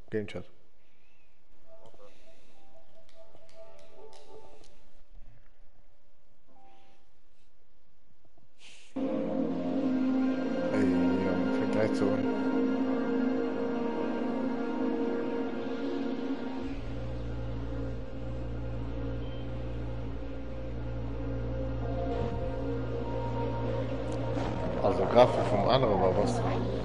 Game Chat. Ey, Junge, fängt gleich so an. Also Grafik vom anderen war was.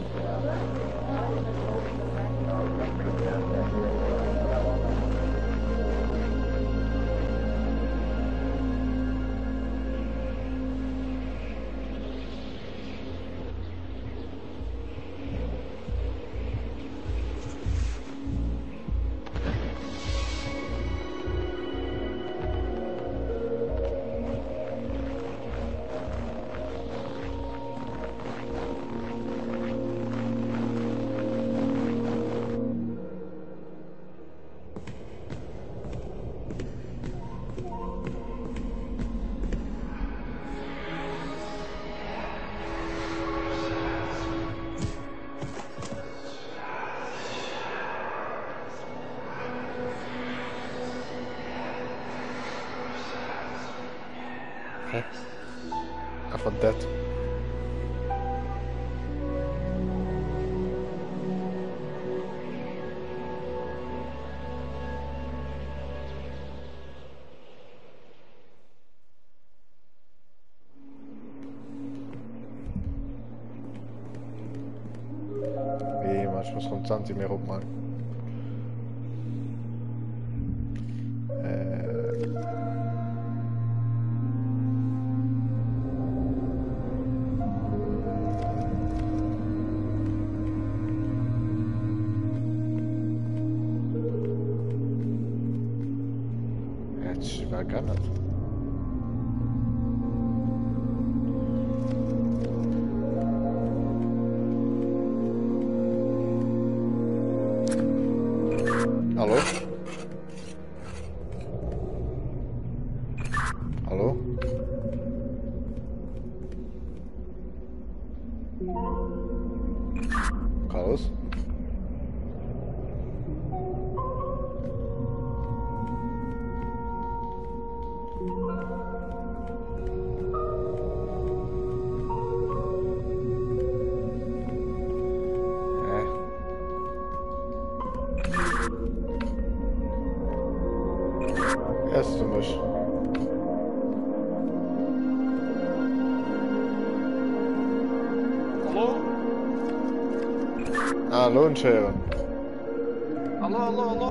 Hä? Einfach dead. Nee, man, ich muss vom 20 mehr rummachen. Ich war gar nicht. Hallo? Hallo? Carlos? Erst du mich. Hallo? Hallo, Sharon. Hallo, hallo, hallo.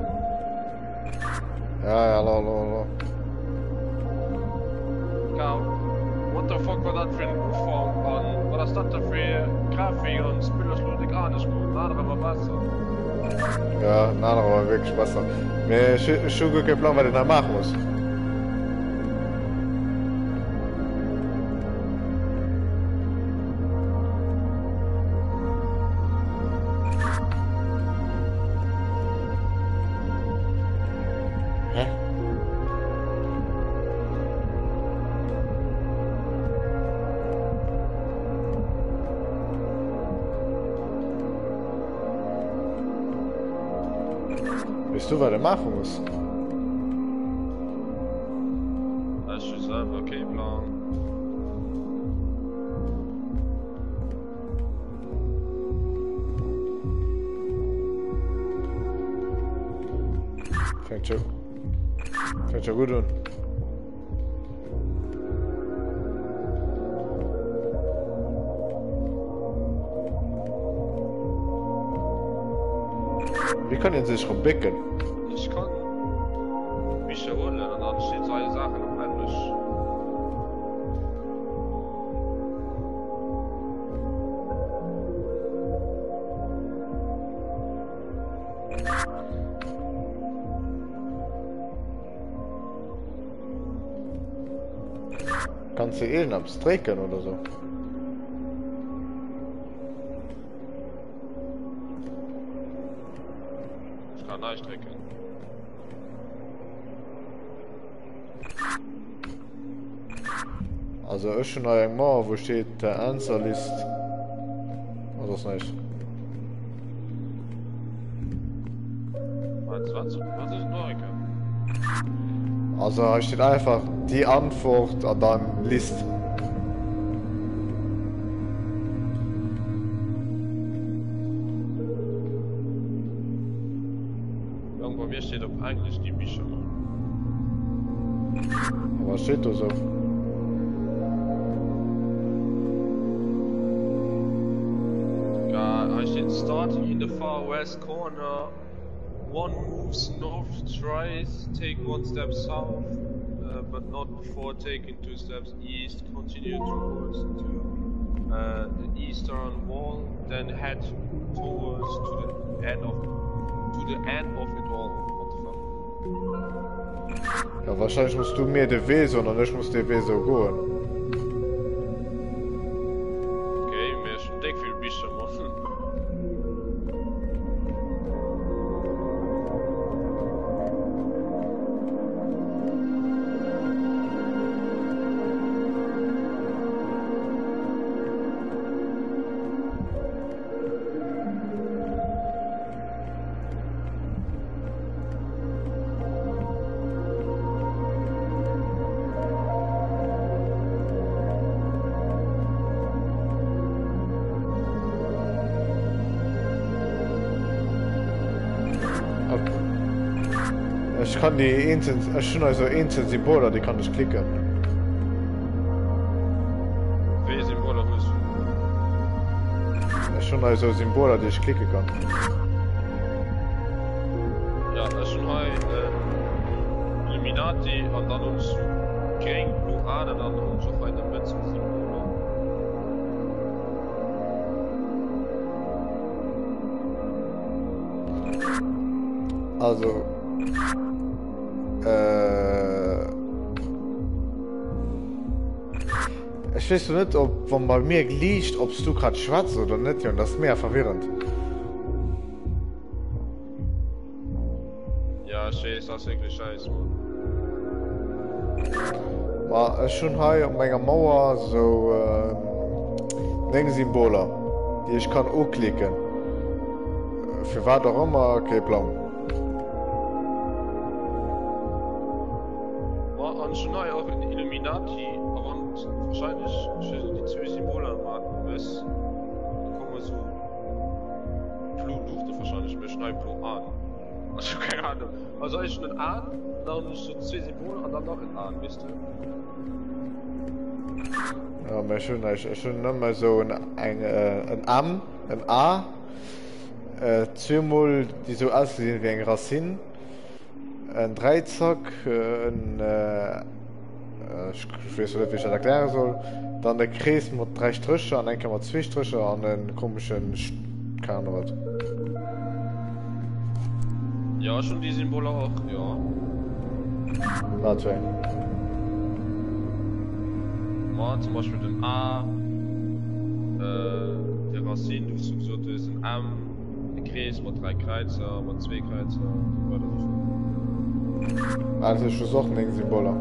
Ja, hallo, hallo, hallo. Kou. What the fuck war dat für ein Umfang an? Was ist das für Grafik und Spieler schlussig an ist gut? Na, das war besser. Ja, na, das war wirklich besser. Mir schon gut geplant, was ich da machen muss. Hä? Weißt du, was ich machen muss? Das ist selber kein Plan. Fängt schon gut an. Wie kann ich sich rumbecken? Ich kann mich holen und dann steht zwei Sachen auf Englisch. Kannst du Elen abstrecken oder so? Ich kann nicht strecken. Also ist schon ein Mal, wo steht der Answer List. Oder ist nicht? Was ist Norika? Also da steht einfach die Antwort und dann List. Bei mir steht auf Englisch die Bücher. Was steht da so? Ja, I steht starting in the far west corner. One moves north, tries take one step south, but not before taking 2 steps east. Continue towards the eastern wall, then head towards to the end of it all. What the fuck? Ja, wahrscheinlich musst du mir den Weg, sondern ich muss den Weg so gehen. Okay, mir ist schon dick viel Bücher machen. Ich kann die einzelnen, schon also einzelne Symbole, die kann ich klicken. Welche Symbole hast du? Schon also Symbole, die ich klicken kann. Ja, das ist schon halt Illuminati und dann uns Green, Blue Ahne, dann uns auf eine Mütze Symbole. Also ich weiß nicht, ob wenn bei mir liegt, ob du gerade schwarz oder nicht, und das ist mehr verwirrend. Ja, scheiße, das ist wirklich scheiße, Mann. Aber schon hier auf meiner Mauer so Symbole, die ich kann auch klicken. Für was auch immer, kein Plan. Und schon neu auch in Illuminati, aber wahrscheinlich die 2 Symbole warten bis kommen so Blue durfte wahrscheinlich mehr schnell Blue an. Also keine Ahnung. Also ich schon an, dann so 2 Symbole und dann noch ein an, wisst ihr? Ja, aber schon nicht mehr so ein M, ein A, zweimal die so aussehen wie ein Racine, ein Dreizack, ich weiß nicht, wie ich das erklären soll, dann der Kreis mit 3 Striche, und dann kann man 2 Striche und einen komischen, keine Ahnung was. Ja, schon die Symbole auch, ja. Warte. Mal zum Beispiel den A, der Racine, du so gesagt hast, ein M, ein Kreis mit 3 Kreuzer, mit 2 Kreuzer, und weiter so. Also ich versuche einen Symbole.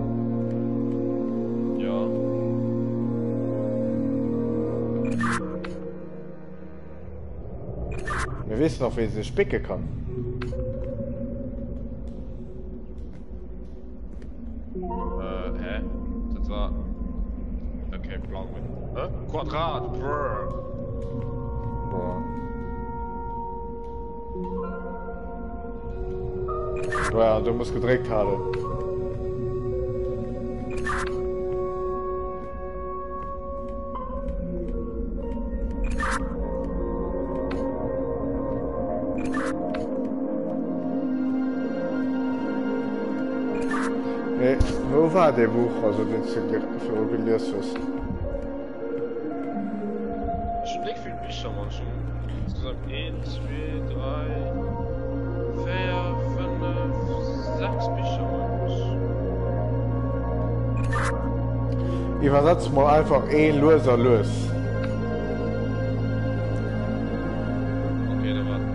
Ja. Wir wissen auch, wie sie spicken kann. Hä? Das war... Okay, blau mit... Hä? Quadrat, brrr. Boah. Ja, du musst gedrückt haben. Nee, wo war der Buch, also den du für gelesen hast? Schon nicht viel Bücher, man. Schon insgesamt 1, 2, 3, 4, 5, 6 Bücher, man. Übersetzt mal einfach ein Loser los. Okay, dann warte.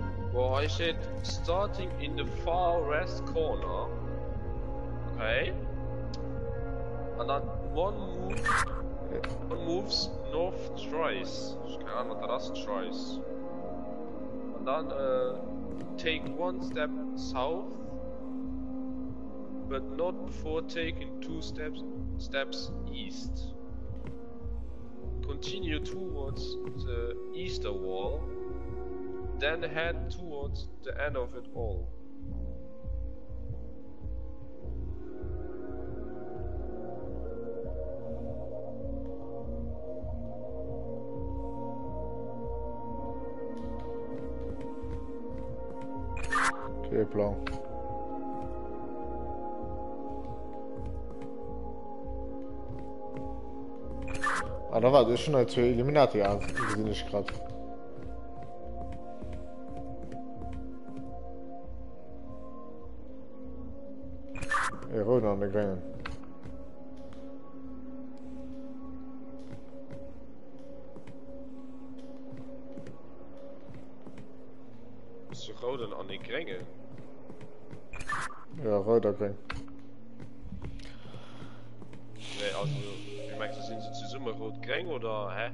I said starting in the far west corner. Okay. and then one moves north twice. Keine Ahnung, das twice. And then take one step south, but not before taking two steps east. Continue towards the easter wall, then head towards the end of it all. Okay, Plan. Ah, da war das schon als Illuminati gesehen ich gerade. Ja, rot an der Grenze. Ze roden aan die kringen. Ja, rot an der Nee, also, wie meinst du, sind sie zusammen rot kring oder, hä?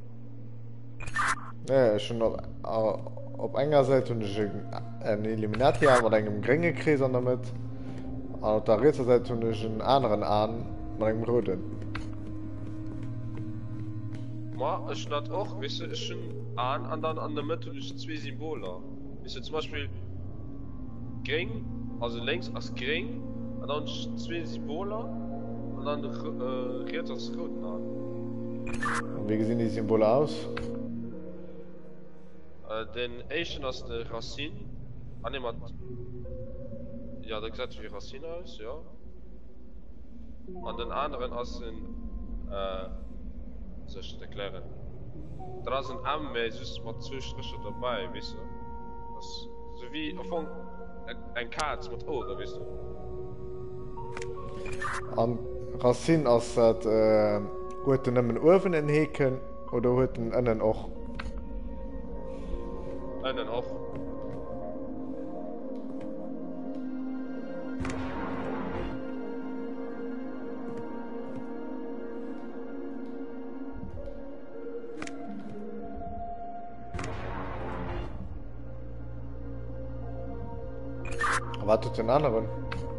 Ja, schon auf einer Seite und ich ein Illuminati mit einem Grängekreis damit. Und auf der rechten Seite und ich einen anderen an mit einem roten. Maar ich dat auch, weißt du, ist schon an und dann an der Mitte durch zwei Symbole. Weißt du, zum Beispiel Gring, also links als Gring, und dann zwei Symbole, und dann rechts als Roten an. Und wie sehen die Symbole aus? Den ersten als der Racine, ja, der sieht wie Racine aus, ja. Und den anderen als ein, soll ich das erklären? Da ist ein M mit zwei Striche dabei, weißt du? Das so wie von ein Katz mit O, da weißt du? Und Racine als das, hat er einen Ofen in Heken oder hat er einen auch? Einen auch. Was tut den anderen?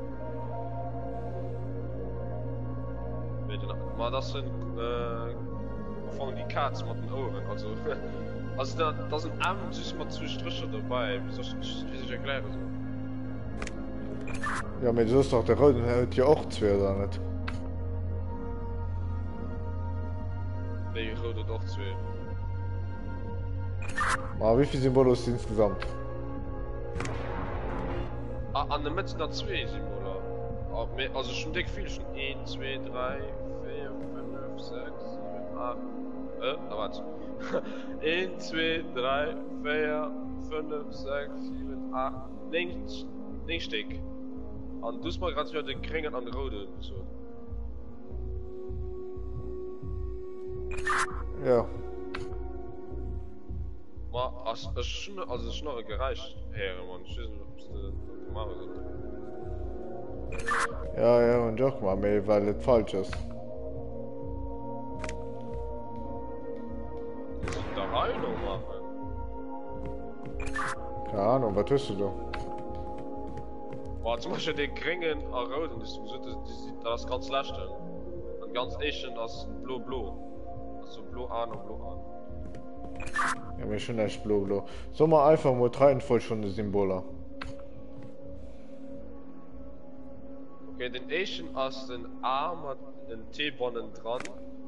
Maar dat zijn van die kaats met een oren. Also dat is een M dus met twee strichen erbij. Wie soll ich erklären? So? Ja, aber so ist doch der rote hat ja auch zwei oder nicht? Nee, rode doch twee. Aber wie viele Symbole ist insgesamt? An der Mitte sind zwei Symbole. Also schon dick viel, schon 1, 2, 3, 4, 5, 6, 7, 8. Da warte. 1, 2, 3, 4, 5, 6, 7, 8. 9 Stück. Und du hast mal gerade den Kringen an der Rode. So. Ja. Maar als het snor gereicht, heren, man. Ich weiß nicht, ob das machen soll. Ja, und doch mal, weil es falsch ist. Was ist da rein noch machen? Keine Ahnung, was tust du da? Aber zum Beispiel den Kringen an Roden, das ist ganz leicht. Und ganz echt als blau. Also blau an und blau an. Ja, mir schon echt blau. So mal einfach mal reihenvoll schon die Symbole. Okay, den ersten als den A mit den T-Bonnen dran.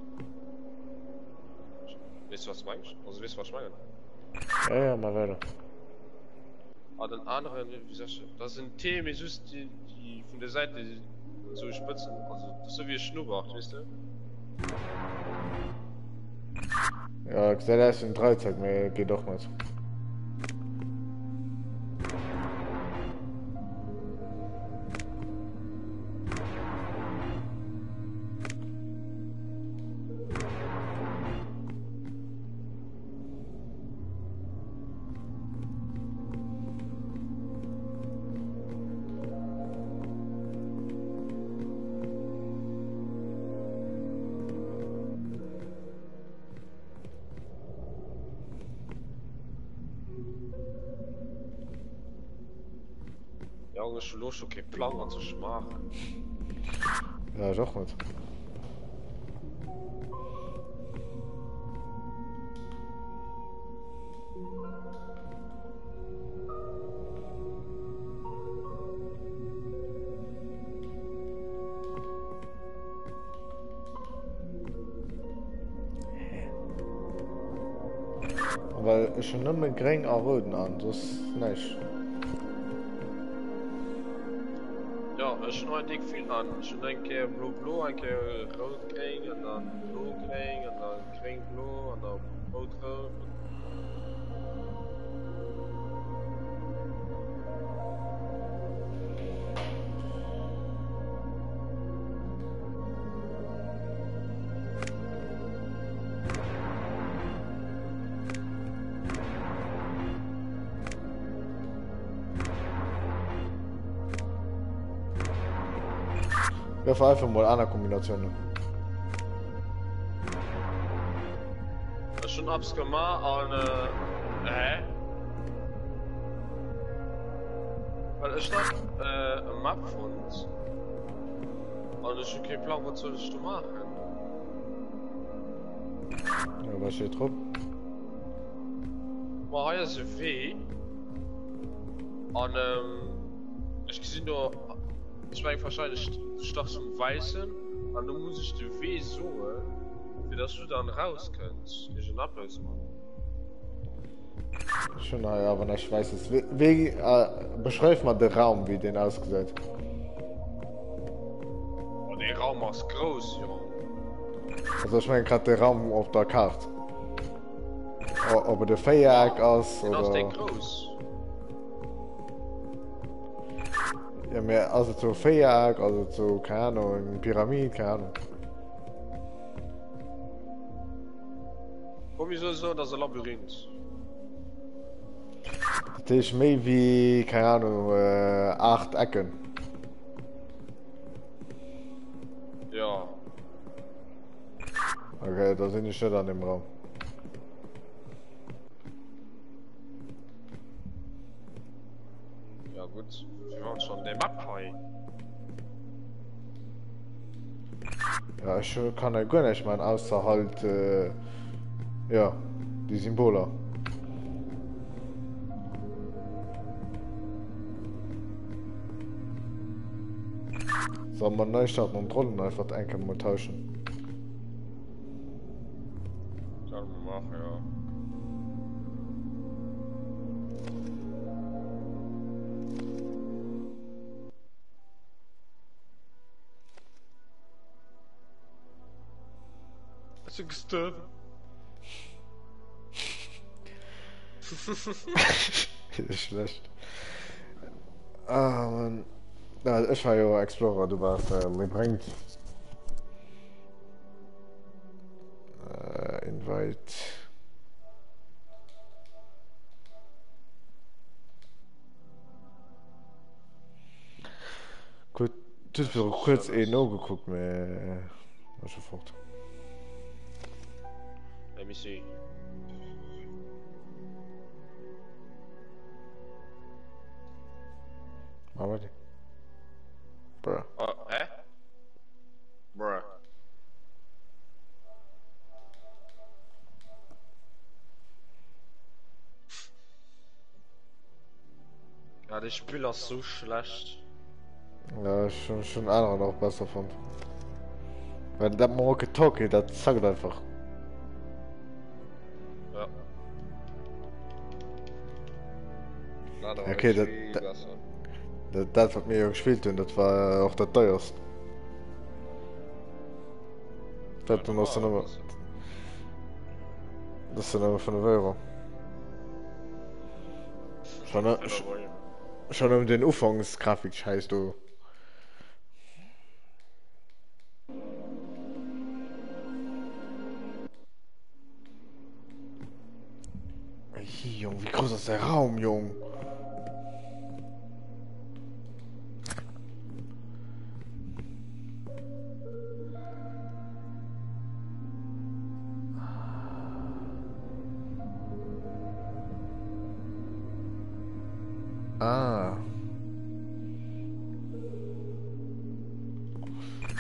Weißt du was ich meine? Also weißt du was ich meine? Ja, mal weiter. Aber den anderen, wie sagst du, das sind T mit die von der Seite so spitzen. Also das ist so wie ein Schnurrbart, weißt du? Ja, ich sehe das in 13, mir geht doch nicht. lange schon los okay Plan was zu machen. Ja, doch nicht. Weil ich schon immer gering erröten an, das ist nicht. Ja, ich schon ein dick viel an. Schon ein keer blau, ein keer rot kriegen und dann blau kriegen und dann kriegen blau und dann rot. Ja, vor allem mal andere Kombinationen. Schon abs gemacht an weil ich noch ein Map fand und ich okay Plan was soll ich da machen. Ja, was steht drauf? War hier so weh und ich gesehen nur ich meine wahrscheinlich stark zum Weißen und dann muss ich den Weh suchen wie dass du dann raus kannst ich schon ablösen Schon, ja, aber ich weiß es. Wie beschreib mal den Raum, wie den ausgesehen. und der Raum ist groß ja. Also ich meine gerade den Raum auf der Karte. Ob der Feiereck ist Den ist der oder... groß. Ja, mehr also zu Feiereck, also zu, keine Ahnung, Pyramid, keine Ahnung. Komm ich so, das ist ein Labyrinth. Das ist mehr wie, keine Ahnung, 8 Ecken. Ja. Okay, da sind ich nicht an dem Raum. Ja gut, wir waren schon der Map hier. Ja, ich kann ja gar nicht meinen, außer halt, ja, die Symbole. Soll man neu starten und Rollen einfach ein mal tauschen? Kann man machen, ja. Hast du gestorben? Das ist schlecht. Ah, Mann. Ja, ich war ja Explorer, du warst mir bringt. Invite. Gut, du hast mir kurz no geguckt, mir. Was sofort. Let me see. Aber die. Bruh. Oh, hä? Bruh. Ja, das Spiel ist so schlecht. Ja, schon andere noch besser fand. Weil das Walkie-Talkie, das sagt einfach. Ja. Na, da Okay, ist viel besser. Das hat mir ja gespielt und das war auch der teuerste. Das dann noch so das sind aber von der Euro. Schon um den Ufangsgrafik scheißt du. Hey, Junge, wie groß ist der Raum, Junge? Ah.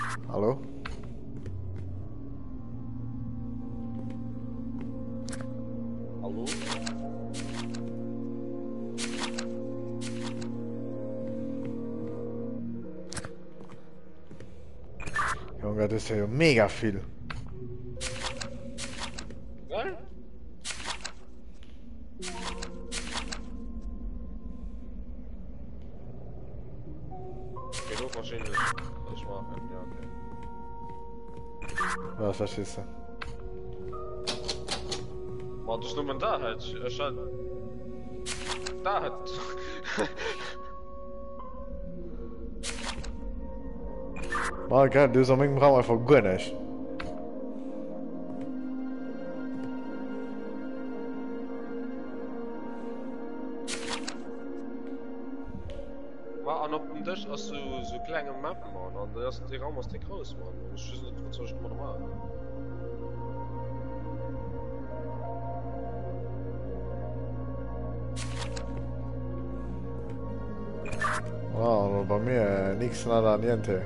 Hallo? Hallo? Junge, das ist ja mega viel. Geil? Genug wahrscheinlich. Das machen, ja, okay. Was verstehst du? Maar dus noem maar daar het. Er staat. Daar het. Mal, gerade, du bist am Raum einfach gar nicht. Maar aan op een dus als zo kleine mappen man, dan is het allemaal te groot man. Dus is het zoals het normaal. Wow, bei mir nichts nada niente.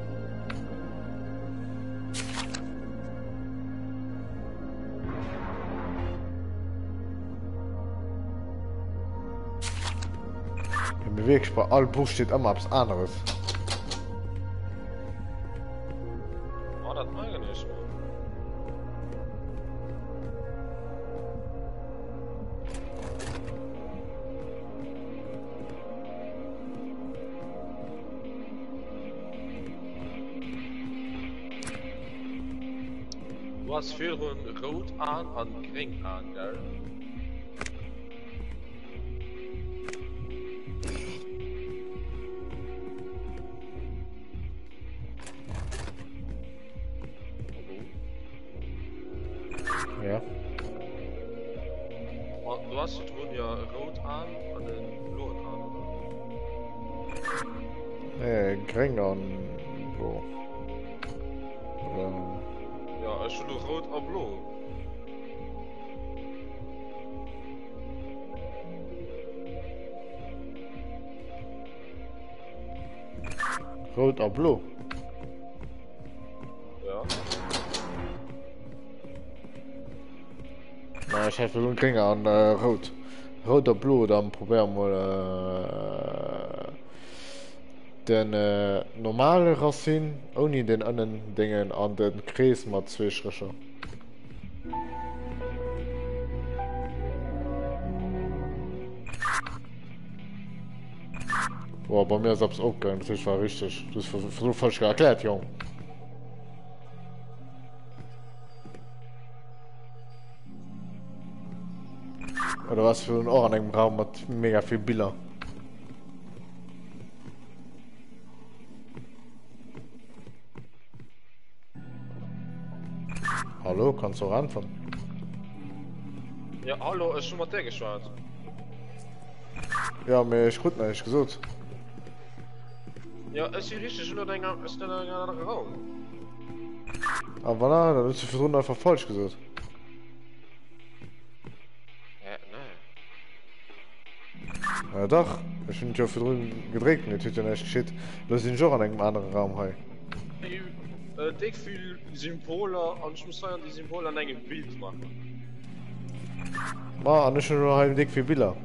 Im Beweg bei all Buch steht immer was anderes. Maar dat mag niet man. Du hast veel gewoon rood aan en kring aan, gell? Ja. Maar du hast het gewoon ja rood aan en een blauw aan, oder? Gring und so. Ja, is het rood en blauw? Rot oder blau. Ja. Na, ich hätte nur Gring und rot. Rot oder blau, dann probieren wir den normale Racine ohne den anderen Dingen an den Kreis mit zwei Strichen. Boah, bei mir ist es auch gegangen, das war richtig. Das ist so falsch erklärt, Junge. Oder was für ein Ohr an einem Raum mit mega viel Bilder. Hallo, kannst du ranfahren? Ja, hallo, ist schon mal der geschwart. Ja, mir ist gut nicht gesagt. Ja, ist hier richtig, nur dein ist der andere Raum. Aber voilà, dann ist die Person einfach falsch gesagt. Nee. Ja doch, ich bin ja für drüben gedreht, nicht tut ja nicht geschieht. Lass ihn schon an einem anderen Raum hier. Ich viel Symbole und ich muss sagen, die Symbole an einem Bild machen. Ma, nicht nur ein dick viel Bilder.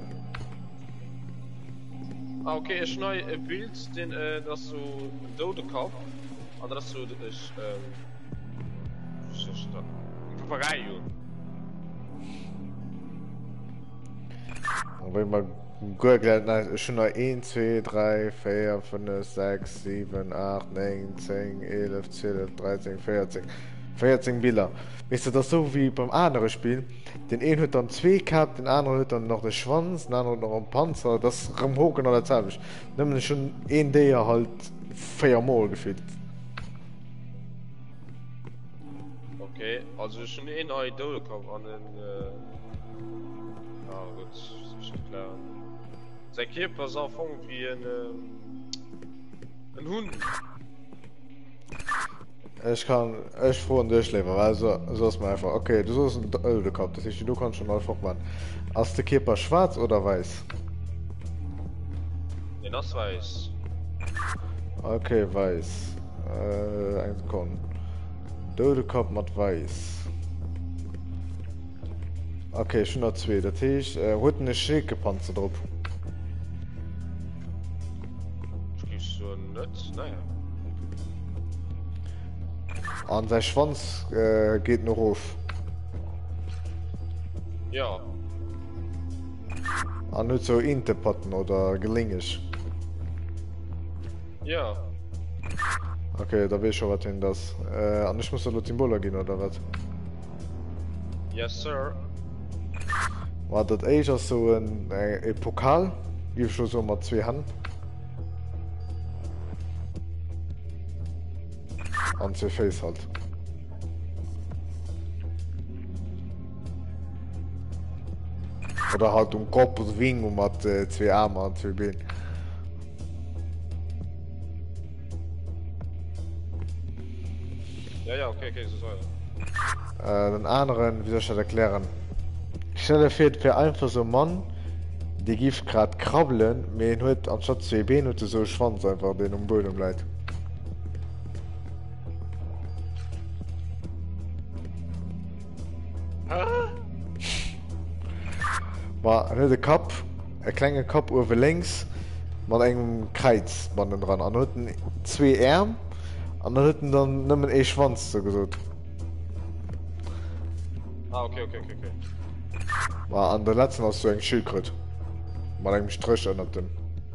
Ah, okay, ich schneide ein Bild, den, das so ein Dodekopf, und das so ist, was ist das? Ein Papagei, Und wenn man gut schon noch 1, 2, 3, 4, 5, 6, 7, 8, 9, 10, 11, 12, 13, 14. 14 Bilder. Weißt du, das ist so wie beim anderen Spiel. Den einen hat dann 2 gehabt, den anderen hat dann noch den Schwanz, den anderen noch einen Panzer. Das ist hoch genau dasselbe. Nämlich schon ein der halt 4 Mal gefühlt. Okay, also schon ein neuer Dodekopf an den, ja gut, das ist schon klar. Sein Körper ist auch wie ein Hund. Ich froh und durchleben, weil so ist mir einfach. Okay, du sollst ein Öl gehabt, das ist, du kannst schon einfach machen. Hast du Körper schwarz oder weiß? Nee, das weiß. Okay, weiß. Eine Sekunde. Dode Kopf mit Weiß. Okay, schon noch zwei. Das heißt, hat eine Schildgepanzer drauf. Ich so nicht, naja. Und sein Schwanz geht noch auf. Ja. Und nicht so Interpatten oder Gelingisch. Ja. Okay, da weiß ich schon, was denn das. Und ich muss da Symbole gehen, oder was? Yes, sir. War das eigentlich so ein Pokal? Wie schon so mit zwei Händen. Und zwei Face halt. Oder halt Kopf und Wing und mit zwei Armen und zwei Beinen. Ja, okay, so soll er. Den anderen, wie soll ich das erklären? Ich stelle für einfach so einen Mann, die gibt gerade krabbeln, mir hat anstatt zwei Beine hat so einen Schwanz einfach, den am Boden bleibt. War nicht der Kopf, ein kleiner Kopf über links, mit einem Kreuz dran. Und hatten zwei Arme, und dann hatten dann nicht mehr einen Schwanz, so gesagt. Ah, okay. War an der letzten hast du einen Schildkröte. Mit einem Strich an dem.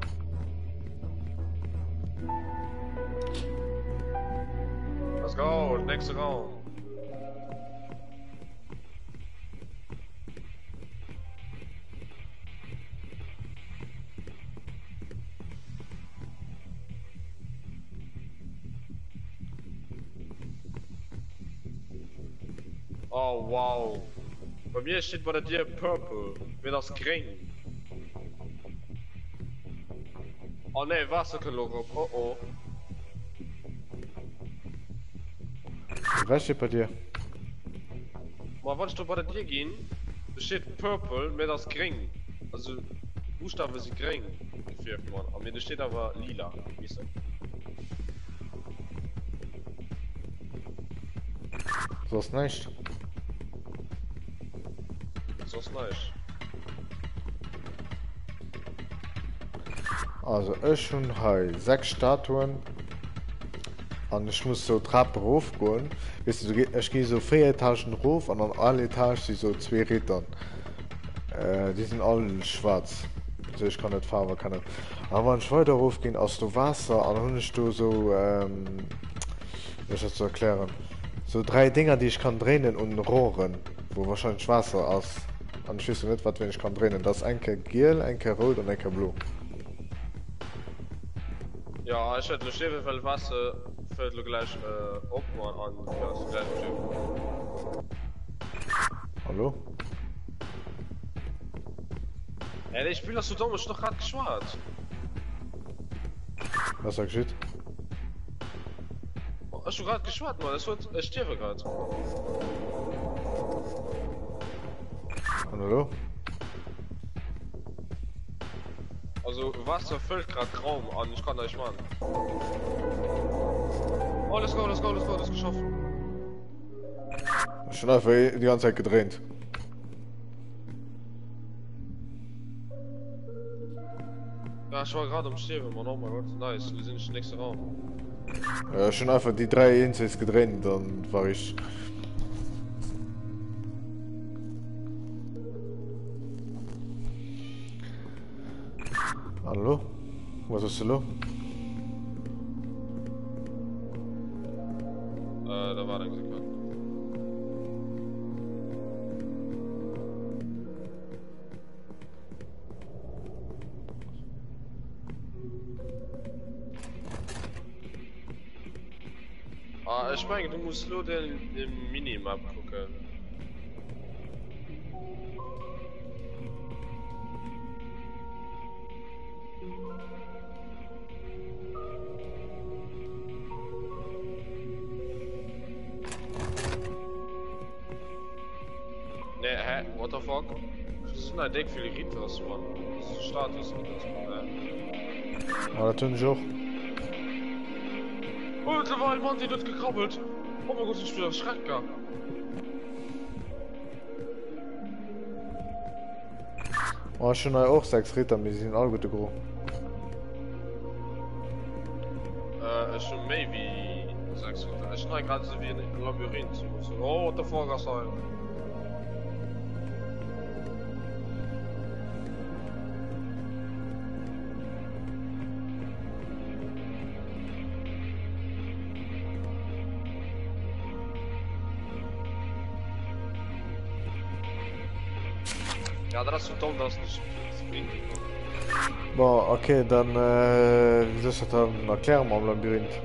Let's go, nächster Raum. Oh wow. Bei mir steht bei dir Purple. Mir das Grün. Oh ne, Wasserkolor. Oh oh. Was steht bei dir? Mal wolltest du bei dir gehen? Da steht Purple, mir das Grün. Also Buchstaben sind grün. Aber mir steht aber lila. Weißt du? So ist nicht. So ist nice. Also ich schon hier 6 Statuen. Und ich muss so Treppe raufgehen. Weißt du, ich gehe so 4 Etagen rauf und an alle Etagen sind so 2 Ritter. Die sind alle schwarz. Also ich kann nicht fahren, kann nicht. Aber wenn ich weiter raufgehe, hast du Wasser und dann hast du so, wie soll ich das so erklären? So 3 Dinger, die ich kann drehen und Rohren, wo wahrscheinlich Wasser ist. Und ich weiß nicht, was wenn ich kann drehen. Das ist ein Gel, ein Rot und ein Blau. Ja, ich hätte Leben, weil Wasser fällt gleich aufmachen an das gleich Schiff. Hallo? Ey, ich spiel das so dumm, ich doch gerade geschwart. Was sagst du? Hast du gerade geschwart, Mann? Das wird, ich sterbe gerade. Hallo? Also Wasser füllt gerade Raum an, ich kann da nicht machen. Oh, let's go, das ist geschafft. Schon einfach die ganze Zeit gedreht. Ja, ich war gerade am Sterben, Mann, oh mein Gott, nice, wir sind im nächsten Raum. Ja, schon einfach die 3 Inseln gedreht, dann war ich. Hallo? Was ist los? Da war eine Sekunde. Ah, ich meine, du musst nur den Minimap gucken. Ne, hä? What the fuck? Das sind halt dick viele Ritos, Mann. Das ist Status-Ritos, Mann, Ja, das tun ich auch. Oh, da war ein Mann, der dort gekrabbelt. Oh mein Gott, ich bin erschreckt. Oh, schon auch 6 Ritter, wir sind alle gute Gro. Schon mehr wie 6 Ritter. Ich schneide gerade so wie ein Labyrinth. Oh, what the fuck, was soll? Ja, das ist so dumm, dass nicht springen kann. Boah, okay, dann, wie soll ich das dann erklären am Labyrinth?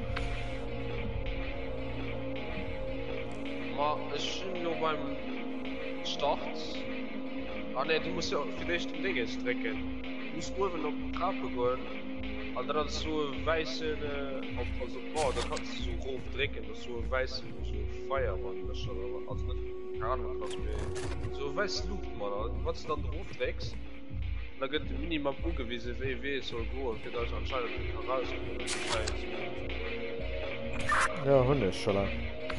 Ma, ich bin nur beim Start. Ah ne, du musst ja vielleicht ein Ding strecken. Du musst oben auf die Treppe gehen. Und dann so weiße, also, boah, da kannst du so rauf drücken, das so weiße, so Feuermann, das schon, also nicht, keine Ahnung, was mir, so weiß Luft, Mann, was du dann drauf drückst, dann geht der Minimum ungewiesen, wie soll gehen, für das anscheinend nicht rauskommen, Ja, Hunde, schon lang.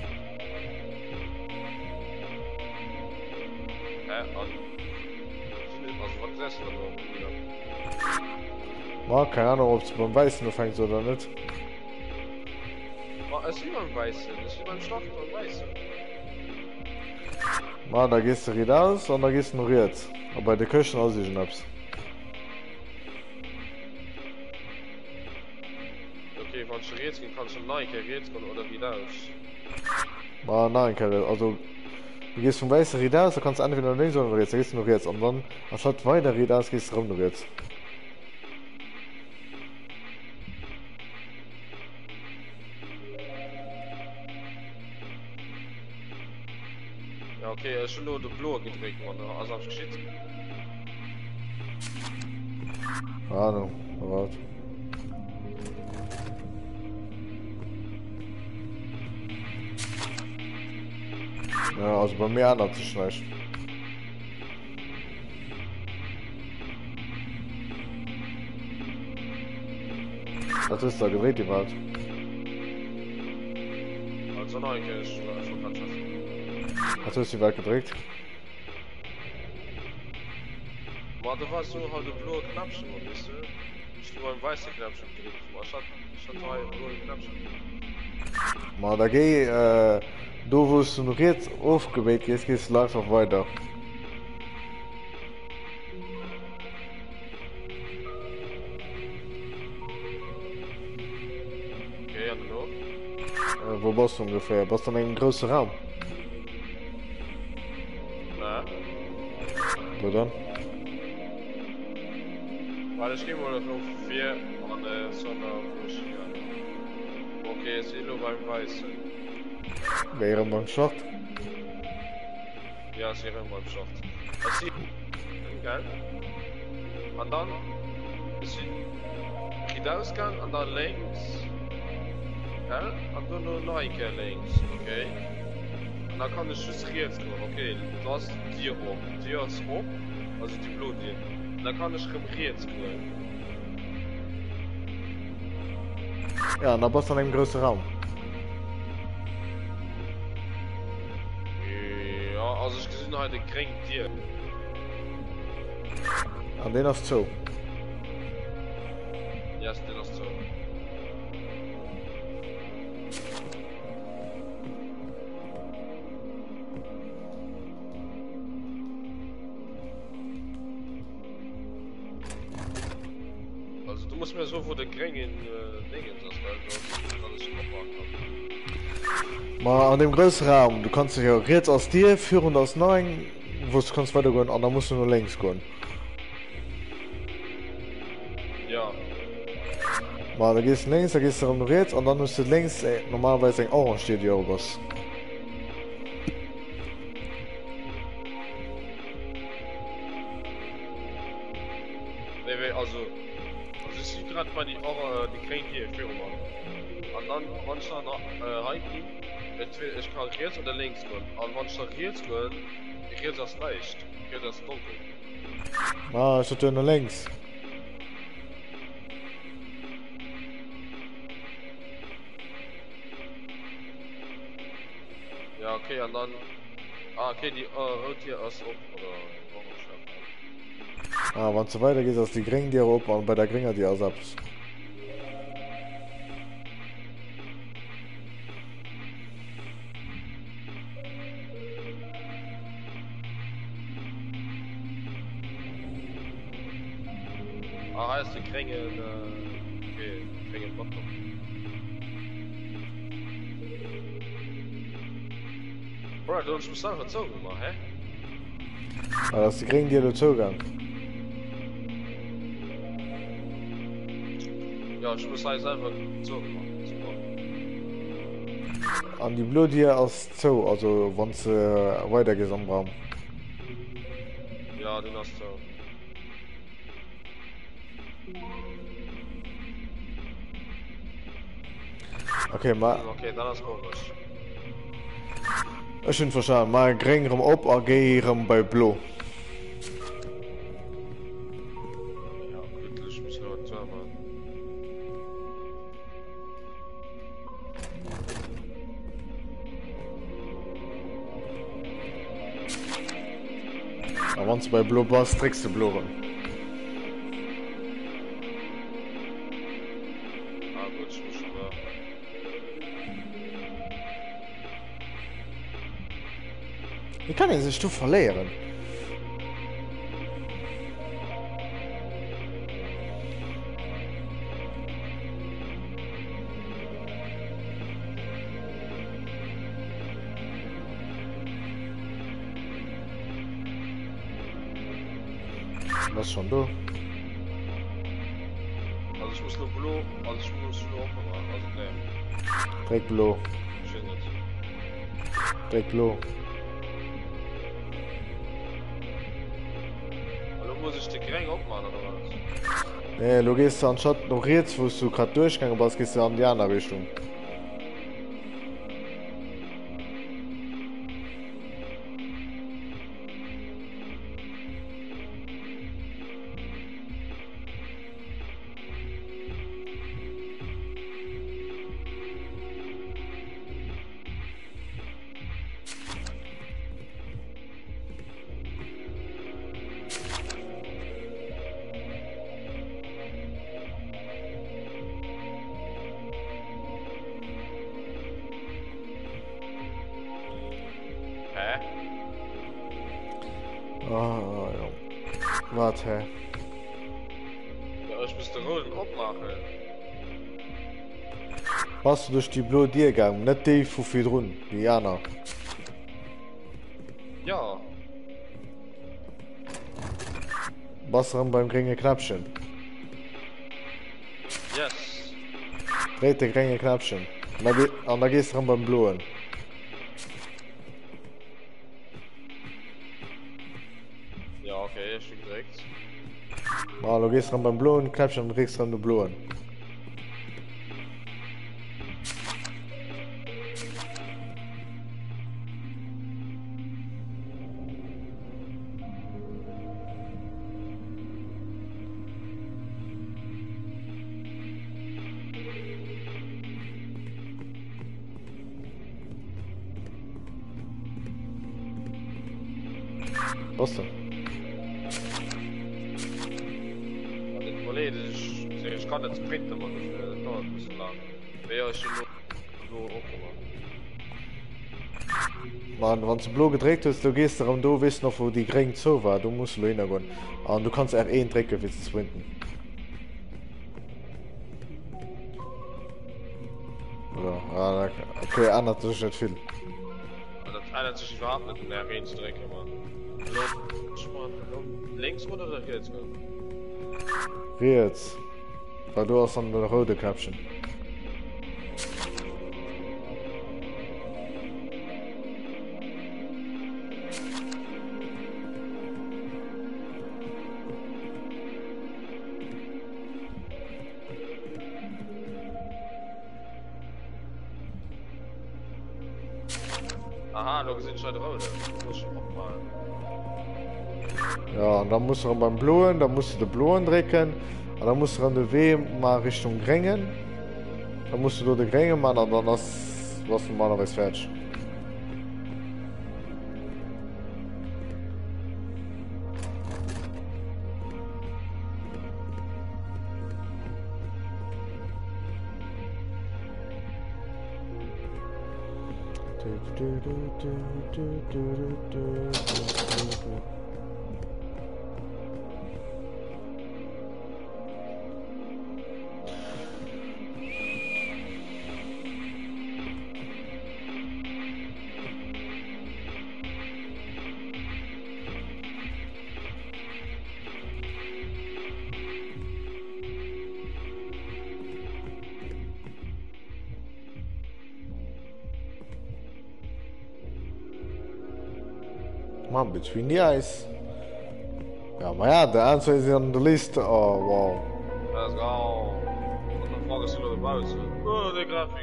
Also, was ist das dann noch wieder? Boah, keine Ahnung, ob es beim Weißen noch fängt oder nicht. Es ist wie beim Weißen, es ist wie beim Start beim Weißen. Boah, da gehst du wieder aus und da gehst du noch jetzt. Aber bei der Küche aus ich schnapp's. Okay, wenn du jetzt gehen kannst du nein, jetzt gehen oder wieder aus. Boah, nein, keine, also du gehst vom Weißen wieder aus, da kannst du entweder noch links oder rechts, da gehst du noch jetzt. Und dann, anstatt weiter wieder aus, gehst du rum noch jetzt. Ja, okay, schon nur der Blut gedreht, Mann, also hab's geschickt. Keine Ahnung, warte. Ja, also bei mir ändert sich nicht. Was ist da gedreht, die Welt? Also nein, ich schon ganz schön. Was ist die Welt gedreht? Aber da war so halt der blaue Knapschen, weißt du? Ich nur ein weißer Knapschen gedreht. Ich hatte ein blauer Knapschen. Mal da geh, du wo du noch jetzt aufgeweckt ist, gehst du einfach weiter. Okay, ja, noch. Wo bist du ungefähr? Bist du in einem großen Raum? Na? Wo dann? Weil ich gehe mal noch 4 an der Sonne, wo ich hier. Okay, jetzt hier nur beim Weißen. Wäre man Schacht? Ja, ist hier beim Schacht. Das sieht geil. Und dann ist die Ausgang und dann links. Ja, und dann nur noch links, okay? Und dann kann ich just rechts gehen, okay? Das ist die oben, die ist oben, also die Blut hier. Und dann kann ich rechts gehen. Ja, und dann bist du in einem großen Raum. Ja, also ich gesehen heute kränkt dir. An den hast du. Ja, ist das so. Also du musst mir so vor den Krängen Dingen, das kann ich noch machen. Mal an dem großen Raum, du kannst dich ja jetzt aus dir führen aus 9, wo du kannst weiter gehen, und dann musst du nur links gehen. Ja. Mal da gehst du links, da gehst du rum jetzt, und dann musst du links normalerweise ein Orange steht hier was. Nee, also ich sehe gerade mal die Kränge hier für mal. Und dann, wenn ich dann heimgehe, ich kann rechts oder links gehen. Und wenn ich dann rechts gehe, ich gehe das leicht. Ich gehe das dunkel. Ah, ich steht nur links. Ja, okay, und dann. Ah, okay, die rot hier ist op oder. Ah, wenn es so weiter geht, dass die Gring dir oben und bei der Gringer die aus abs. Ah, ist die Kringe, okay, Kringe Bottom. Bro, du musst einfach zogen mal, hä? Ah, dass die Gring dir Zugang. Ja, ich muss halt einfach zogen machen. Super. An die Blut dir als Zoo, also wenn es weiter geht am Raum. Ja, den hast du. Okay, mal. Okay, dann ist komisch. Ich bin verstanden. Mal Gringerem op agieren bei Blo. Ja, gut, ich muss nur zwei machen. Aber wenn du bei Blo bist, trickst du Blo. Ah, gut, ich muss schon da. Wie kann ich sich du verlieren? Was ist schon du? Also ich muss nur Blo, also ich muss nur offen machen, also ne, Dreck Blo. ich will nicht. Dreck Blo. Also muss ich die Kring aufmachen oder was? Nee, du gehst anstatt noch jetzt, wo du gerade durchgegangen bist, gehst du an die andere Richtung. Hä? Ah, ja. Warte. Ja, ich muss den Rollen abmachen. Hast du durch die Blo dir gegangen? Nicht die von viel drun, die Jana. Ja. Was dran beim geringe Knappchen? Yes. Dreht der geringe Knappchen. Und da gehst du dran beim Bloen. Ja, okay, ich bin direkt. Ah, du gehst dran beim Bloen, Knappchen und kriegst dran den Bloen. Was denn? Ja, das Problem ist, ich kann nicht sprinten, aber das dauert ein bisschen lang. Wäre ich nur aufgemacht. Man, wenn du Blo gedreht hast, du gehst daran, du weißt noch, wo die Gring zu war, du musst hingehen. Und du kannst R1 drücken, wie zu sprinten. Ja, okay, ändert sich nicht viel. Das ändert sich überhaupt nicht in der Rennstrecke, Mann. Links oder rechts? Jetzt. Weil du hast dann eine rote Knöpfchen. Aha, du siehst schon rot. Du musst schon abmalen. Ja, und dann musst du beim Bloen, dann musst du den Bloen drücken. Und dann musst du an der W mal Richtung Gringen. Dann musst du durch den Gringen machen und dann hast du normalerweise fertig. Man, between the eyes. Ja, maar ja, de answer is on the list. Oh, wow. Let's go. What the fuck is it about? Oh, de grafiek.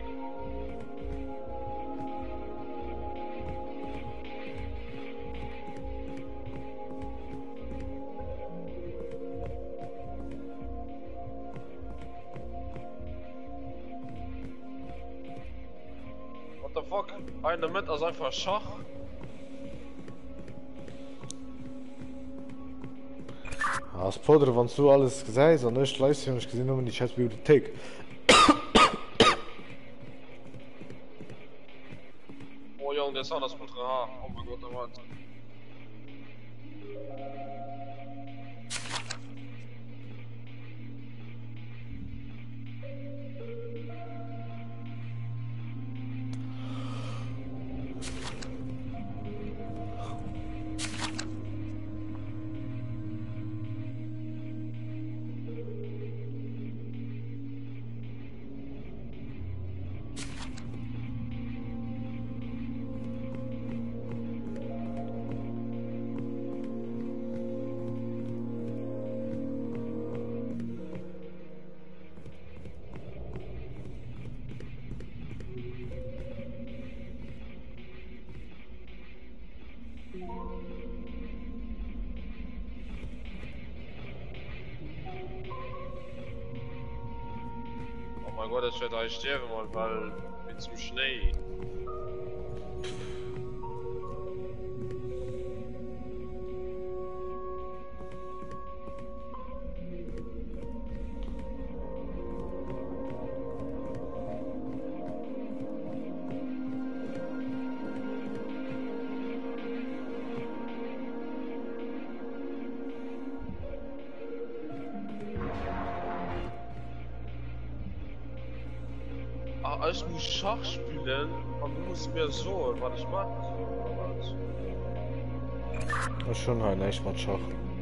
What the fuck? Eine mit als einfach Schach. Als Poder, wenn du alles gesagt hast, und ich leiste und ich gesehen habe, ich hatte Bibliothek. Oh Junge, der Sound ist ultra hart. Oh mein Gott, der Mann. Oh mein Gott, jetzt wird er sterben, Mann, weil mit zum Schnee. Ah, ich muss Schach spielen und du musst mir so, was ich mache. Das ist schon ein echt mal Schach.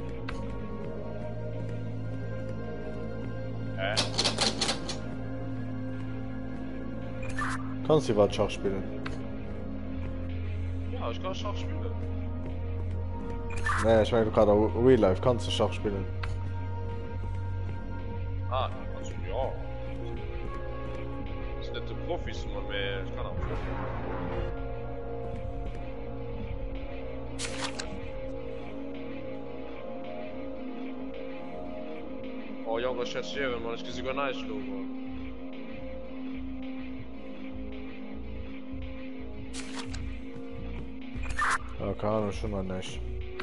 Kannst du was Schach spielen? Ja, ich kann Schach spielen. Nee, ich meine gerade Real Life, kannst du Schach spielen? Ah, also ja. Das sind nicht die Profis, man mehr. Ich kann auch spielen. Oh Junge, ich schätze hier, man, ich kann sogar nicht schlagen. Ja, keine Ahnung, schon mal nicht.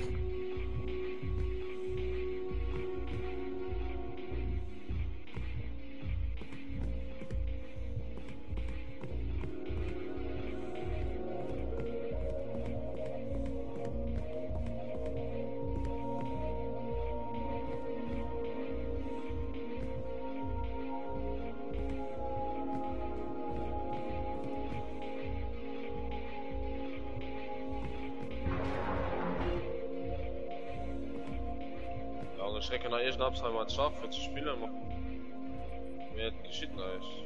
Ich rechne nach ersten Absheim als Schach für zu spielen, aber mehr geschieht nicht.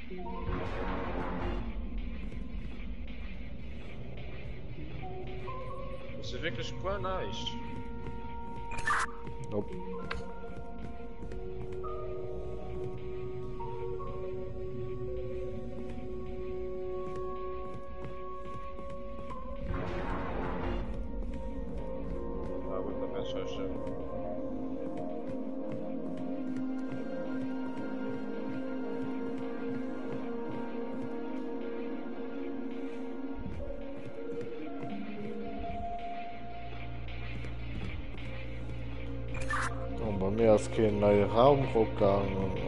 Das ist wirklich cool nicht. Nope. Ja gut, dann wär's schon schön. Und bei mir ist kein neuer Raumrückgang.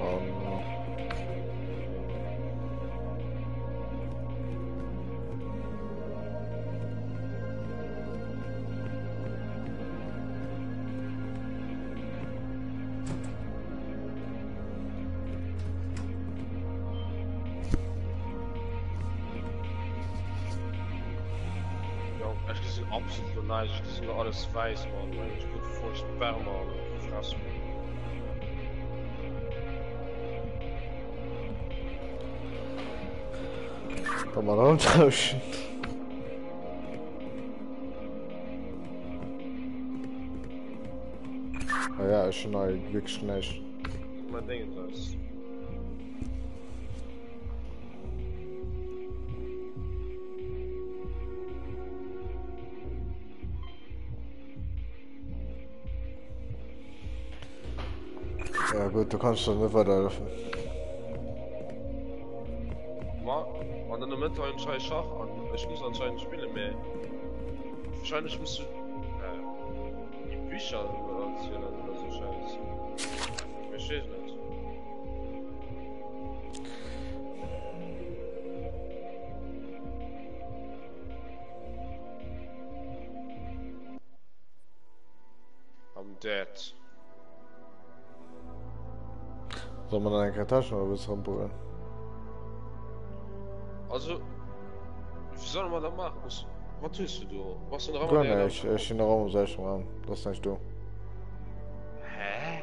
Ja, echt, die sind absolut nice. Die sind alles weiß, man. Weil ich gut vor Sperma fressen. Kann man austauschen. Ah ja, ist schon neu, wirklich nicht. Mein Ding ist das. Ja gut, du kannst doch nicht weiterhelfen. Und in der Mitte ein scheiß Schach an. Ich muss anscheinend spielen mehr. Wahrscheinlich musst du die Bücher erzählen oder so scheiße. Ich versteh's nicht. I'm dead. Soll man dann keine Taschen oder was rumprobieren? Also, wie soll man das machen? Was tust du? Was in der Gar Raum? nicht, ich bin in der Raum um 6 Uhr. Das ist nicht du. Hä?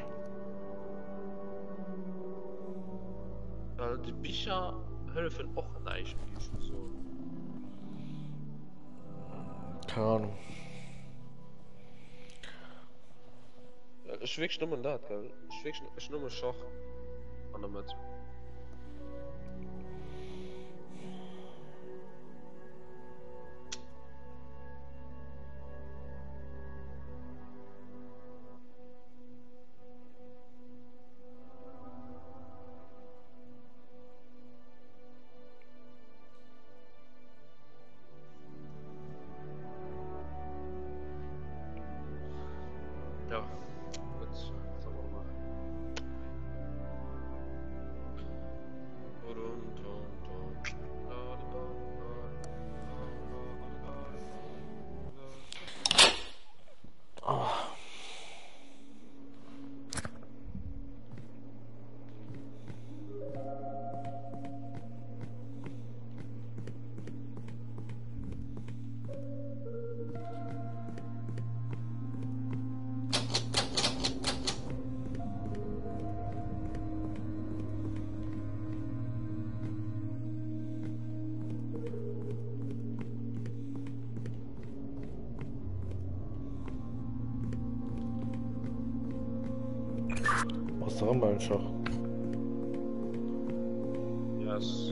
Die Bücher helfen auch nicht, wie ich so. Keine Ahnung. Ja, ich wirklich nur das, gell? Ich nur Schach an der Mitte. Ja, gut, was haben wir gemacht? Was ist daran beim Schach? Yes.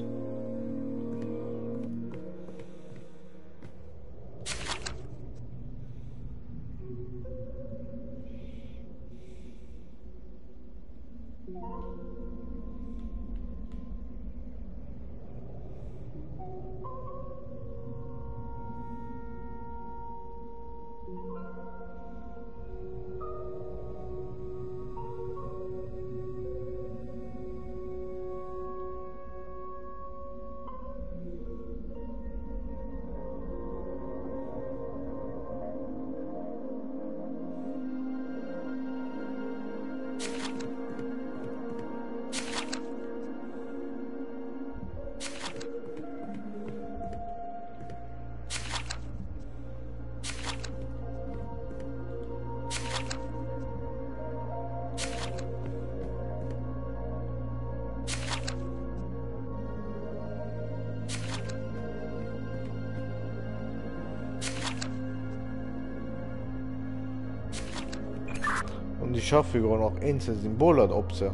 die Schafffigur noch einzelne Symbole op se.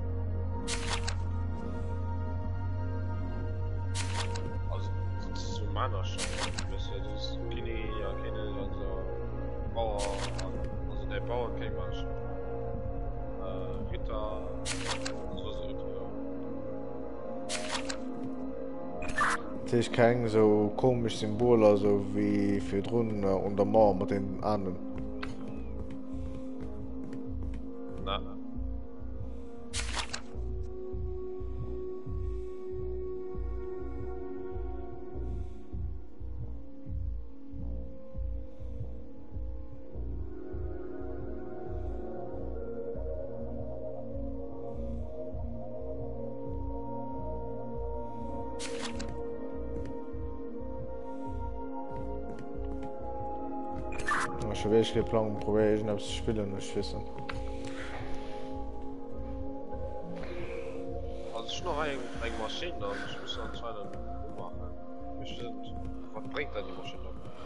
Also, das ist so meiner schon. Das ist keine, ja, keine, also, Bauer, also der Bauer kennt man schon. Ritter, so Ritter. Ich kein so komisch Symbole so wie für Drunnen und der Mauer mit den anderen. Na. Welche Plan probieren ab spielen nicht wissen. Also ich noch ein Maschine und ich muss anscheinend ummachen. Was bringt da die Maschine?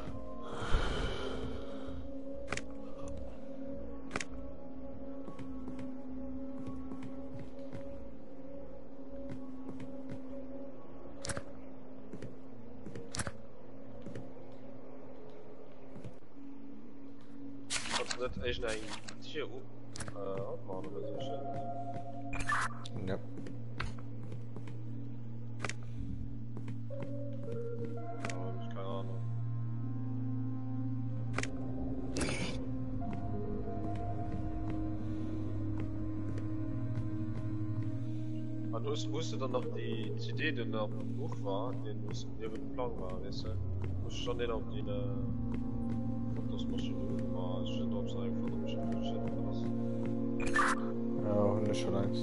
Kannst du nicht echt ein Tier abmachen oder so? Ja. Ich keine Ahnung. Und wusste dann noch die CD, die da im Buch war, den ihren Plan war, weißt du? Muss schon den auf die Fotos-Maschine gemacht, ich finde, ob es einfach eine Maschine ist. Ja, nicht schon eins.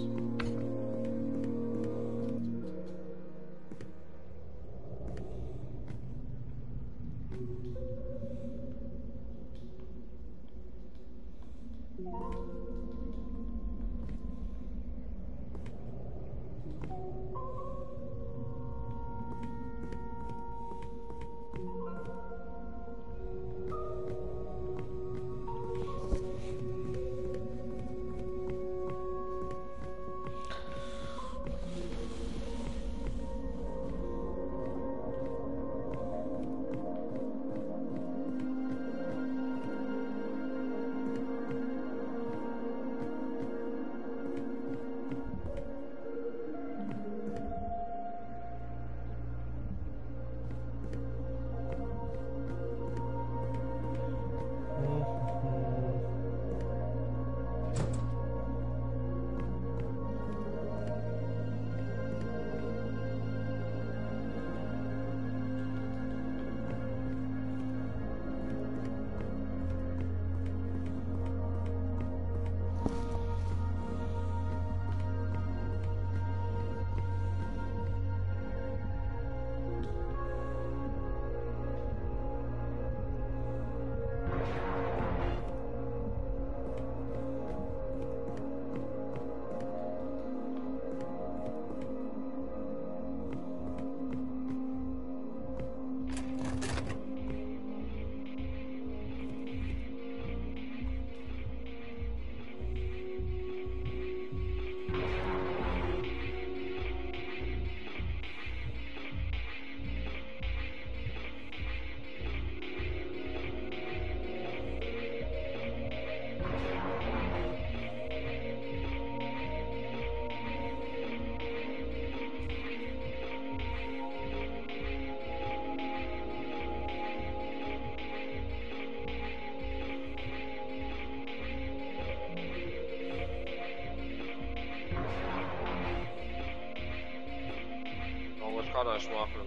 Kann er machen.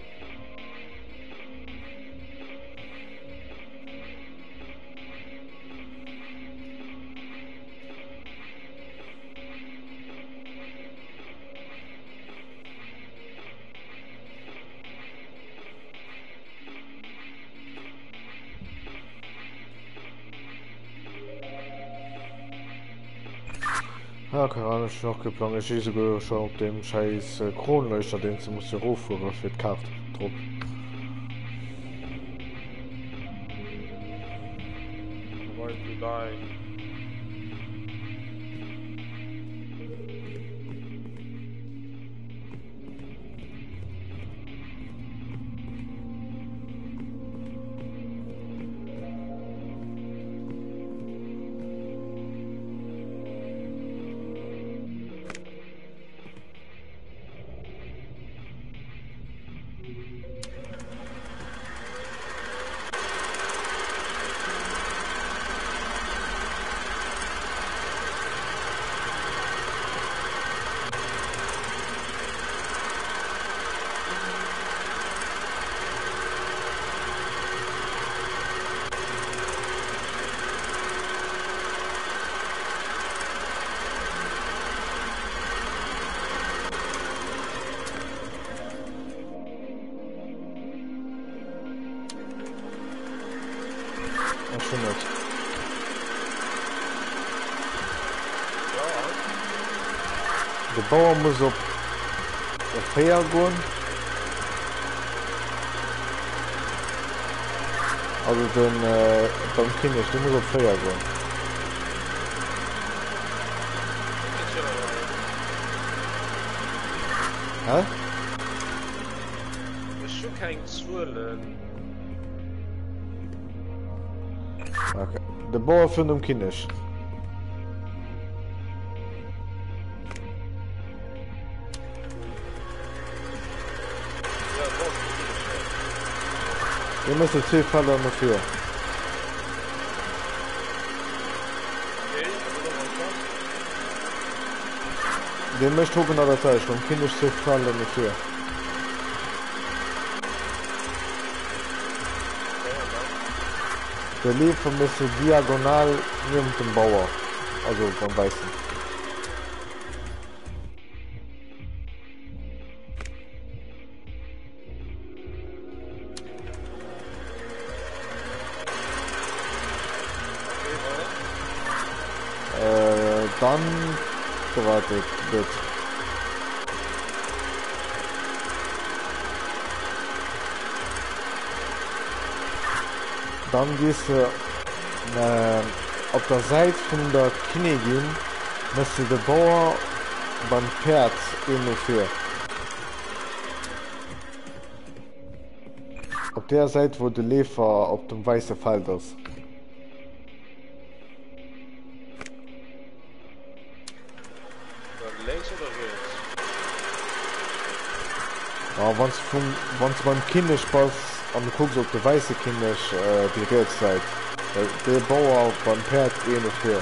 Ja, keine Ahnung, ich noch geplant. Ich sehe sogar schon auf dem scheiß Kronleuchter, den sie muss hochführen für die Karte drauf. I'm going to die. Schon nicht. Ja, Der Bauer muss auf Feier gehen. Also beim Kind, du musst auf Feier gehen. Hä? das ist schon kein Zwirlen. Okay. Der Bauer für den Kind. Ja, was? Wir müssen 2 Fälle dafür. Okay, also noch was? Den möchte ich an der Zeit. Beim Kind ist 2 Fälle dafür. Der Liefer müsste diagonal neben dem Bauer. Also beim Weißen. Dann gewartet wird. Dann gehst du auf der Seite von der Königin müsste der Bauer beim Pferd ungefähr. Auf der Seite, wo der Läfer auf dem weißen Feld ist. Links oder rechts? Ja, wenn's beim Kinderspaß und du guckst auf der weiße Kinder die Rechtszeit. Der Bauer beim Pferd ungefähr.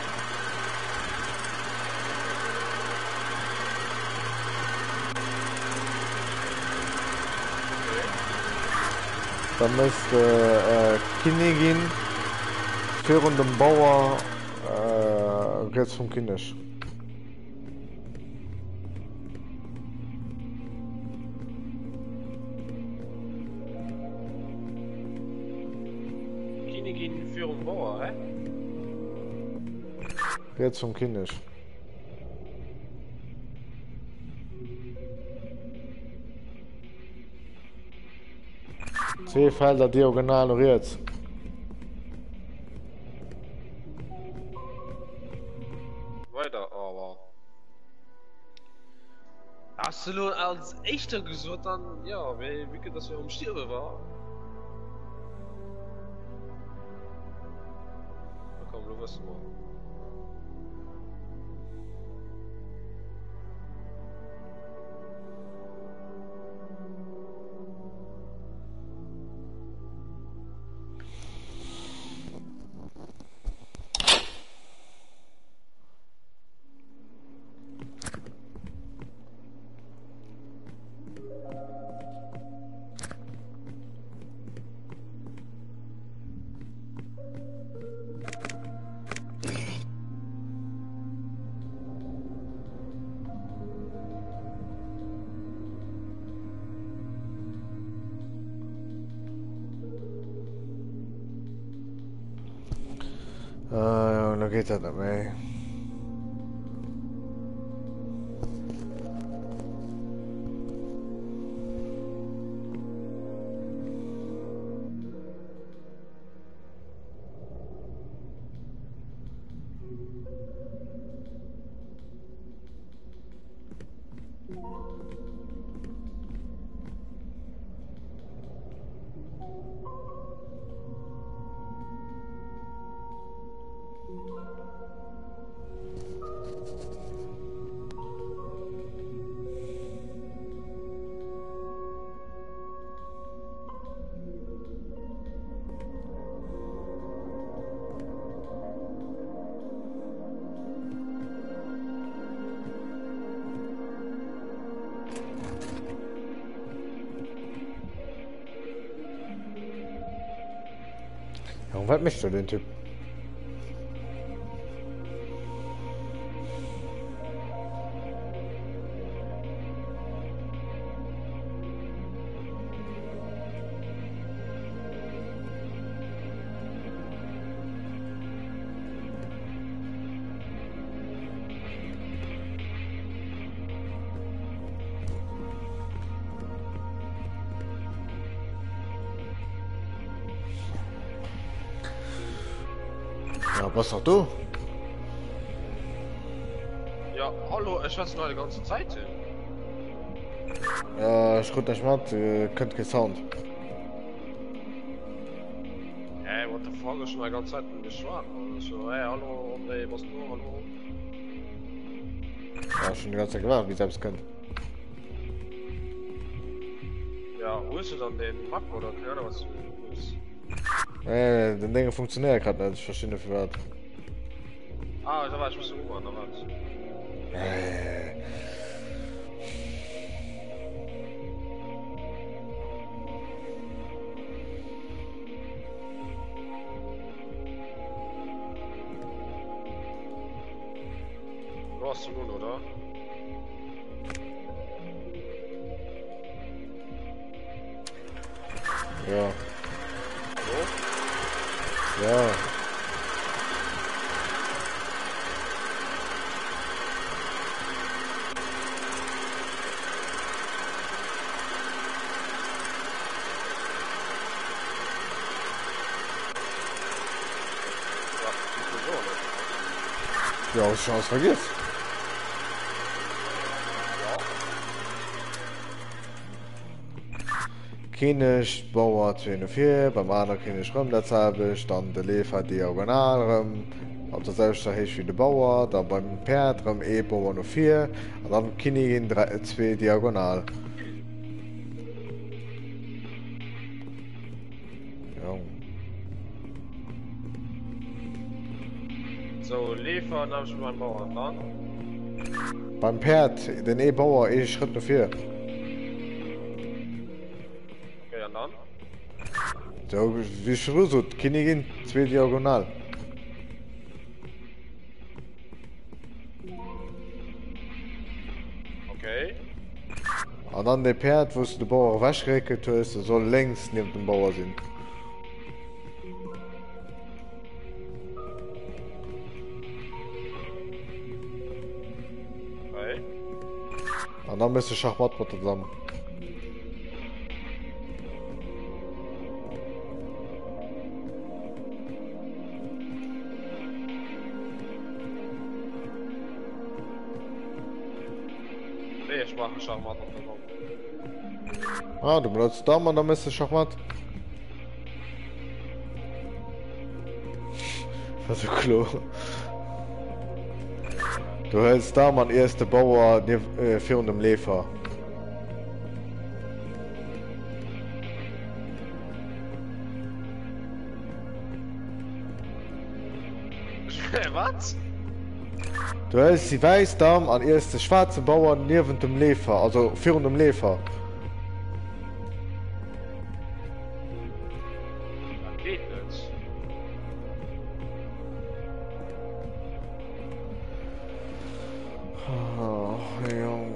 Dann müsste Königin für den Bauer rechts vom Kindisch. Königin für den Bauer, hä? Rechts vom Kindisch. Zwei Felder diagonal und rechts. Weiter, aber. Hast du nur als echter gesucht, dann, ja, wie geht das ja umstirben war? Na komm, du wirst mal. Da geht das nicht mehr. Warum was möchte den Typ? Was sagst du? Ja, hallo, ich weiß noch die ganze Zeit hin. Ja, ich konnte nicht mal, könnt kein Sound. Hey, what the fuck, ich schon die ganze Zeit mit mir schwach. So, hey, hallo, André, was du, hallo? Ja, schon die ganze Zeit gemacht, wie selbst könnt. Ja, wo ist du dann den Map oder keine Ahnung, was du willst? Den Dinge funktionieren gerade nicht, ich verstehe nicht für was. Ah, da war ich ein bisschen rum, da war's. Du hast du nun, oder? Ja. Hallo? Ja. Ja, ist so, ne? Ja, ich was vergiss. Kinisch Bauer 24, beim anderen Kinisch rum, das habe ich, dann der Lefer diagonal rum, auf der selben Höhe wie der Bauer, dann beim Pferd rum Bauer noch 4, und dann Kinigin 2 diagonal. Ja. So, Liefer, dann hab ich meinen Bauern dran. Beim Pferd, den Bauer, Schritt noch 4. Okay, und dann? So, wie schon so, Kinigin 2 diagonal. Okay. Und dann der Pferd, wo der Bauer weggerekelt ist, soll längs neben dem Bauer sein. Okay. Und dann müsste Schachmatt mit zusammen. Nee, ich mache Schachmatt auf der Bank. Ah, du benutzt Dame und dann müsste Schachmatt. Das ist klar. Du hältst da man erste Bauer für dem Lefer. Was? Du hältst die weiß Dame an erste schwarze Bauer neben dem Lefer, also für dem Lefer. Das geht nicht. Oh, Junge.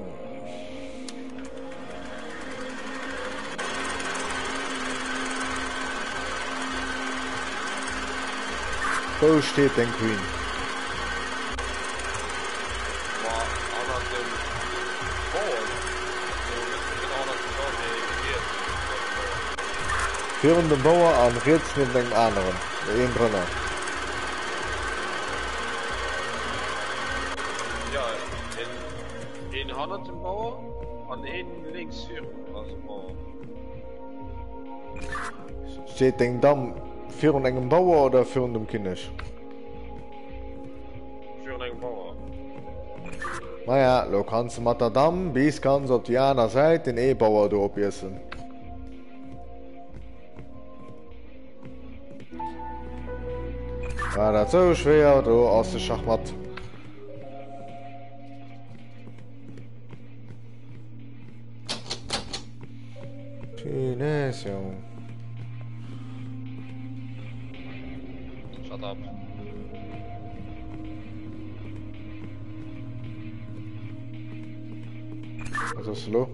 Wo steht denn Queen? War einer dem Bauern. Genau das ist Für den Bauer an rechts neben dem anderen. Der einen drinnen. Ja, in Hanna dem Bauer, an einen links hier, also Bauer. Steht den Damm für einen Bauer oder für den Kindisch? Für einen Bauer. Naja, du kannst mit der Damm bis ganz auf die andere Seite den E-Bauer da abjessen. Ja, das ist so schwer, du aus der Schachmatt. Penis, Junge. Shut up. Was ist los?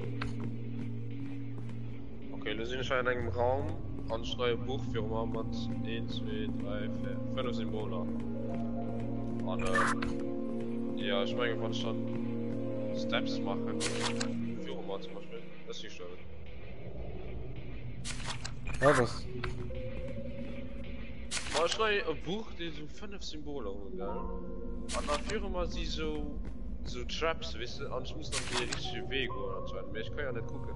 Okay, wir sind schon in einem Raum. Eine neue Buchfirma mit 1, 2, 3, 4, 5 Symbole. Und ja, ich meine, wenn ich dann Steps mache, Firma zum Beispiel, das ist die Stelle. Ja, das. Aber ich schreibe ein Buch, die so 5 Symbole haben, gell? Und dafür immer sie so Traps, weißt du? Und ich muss dann den richtigen Weg gehen anscheinend. Aber ich kann ja nicht gucken.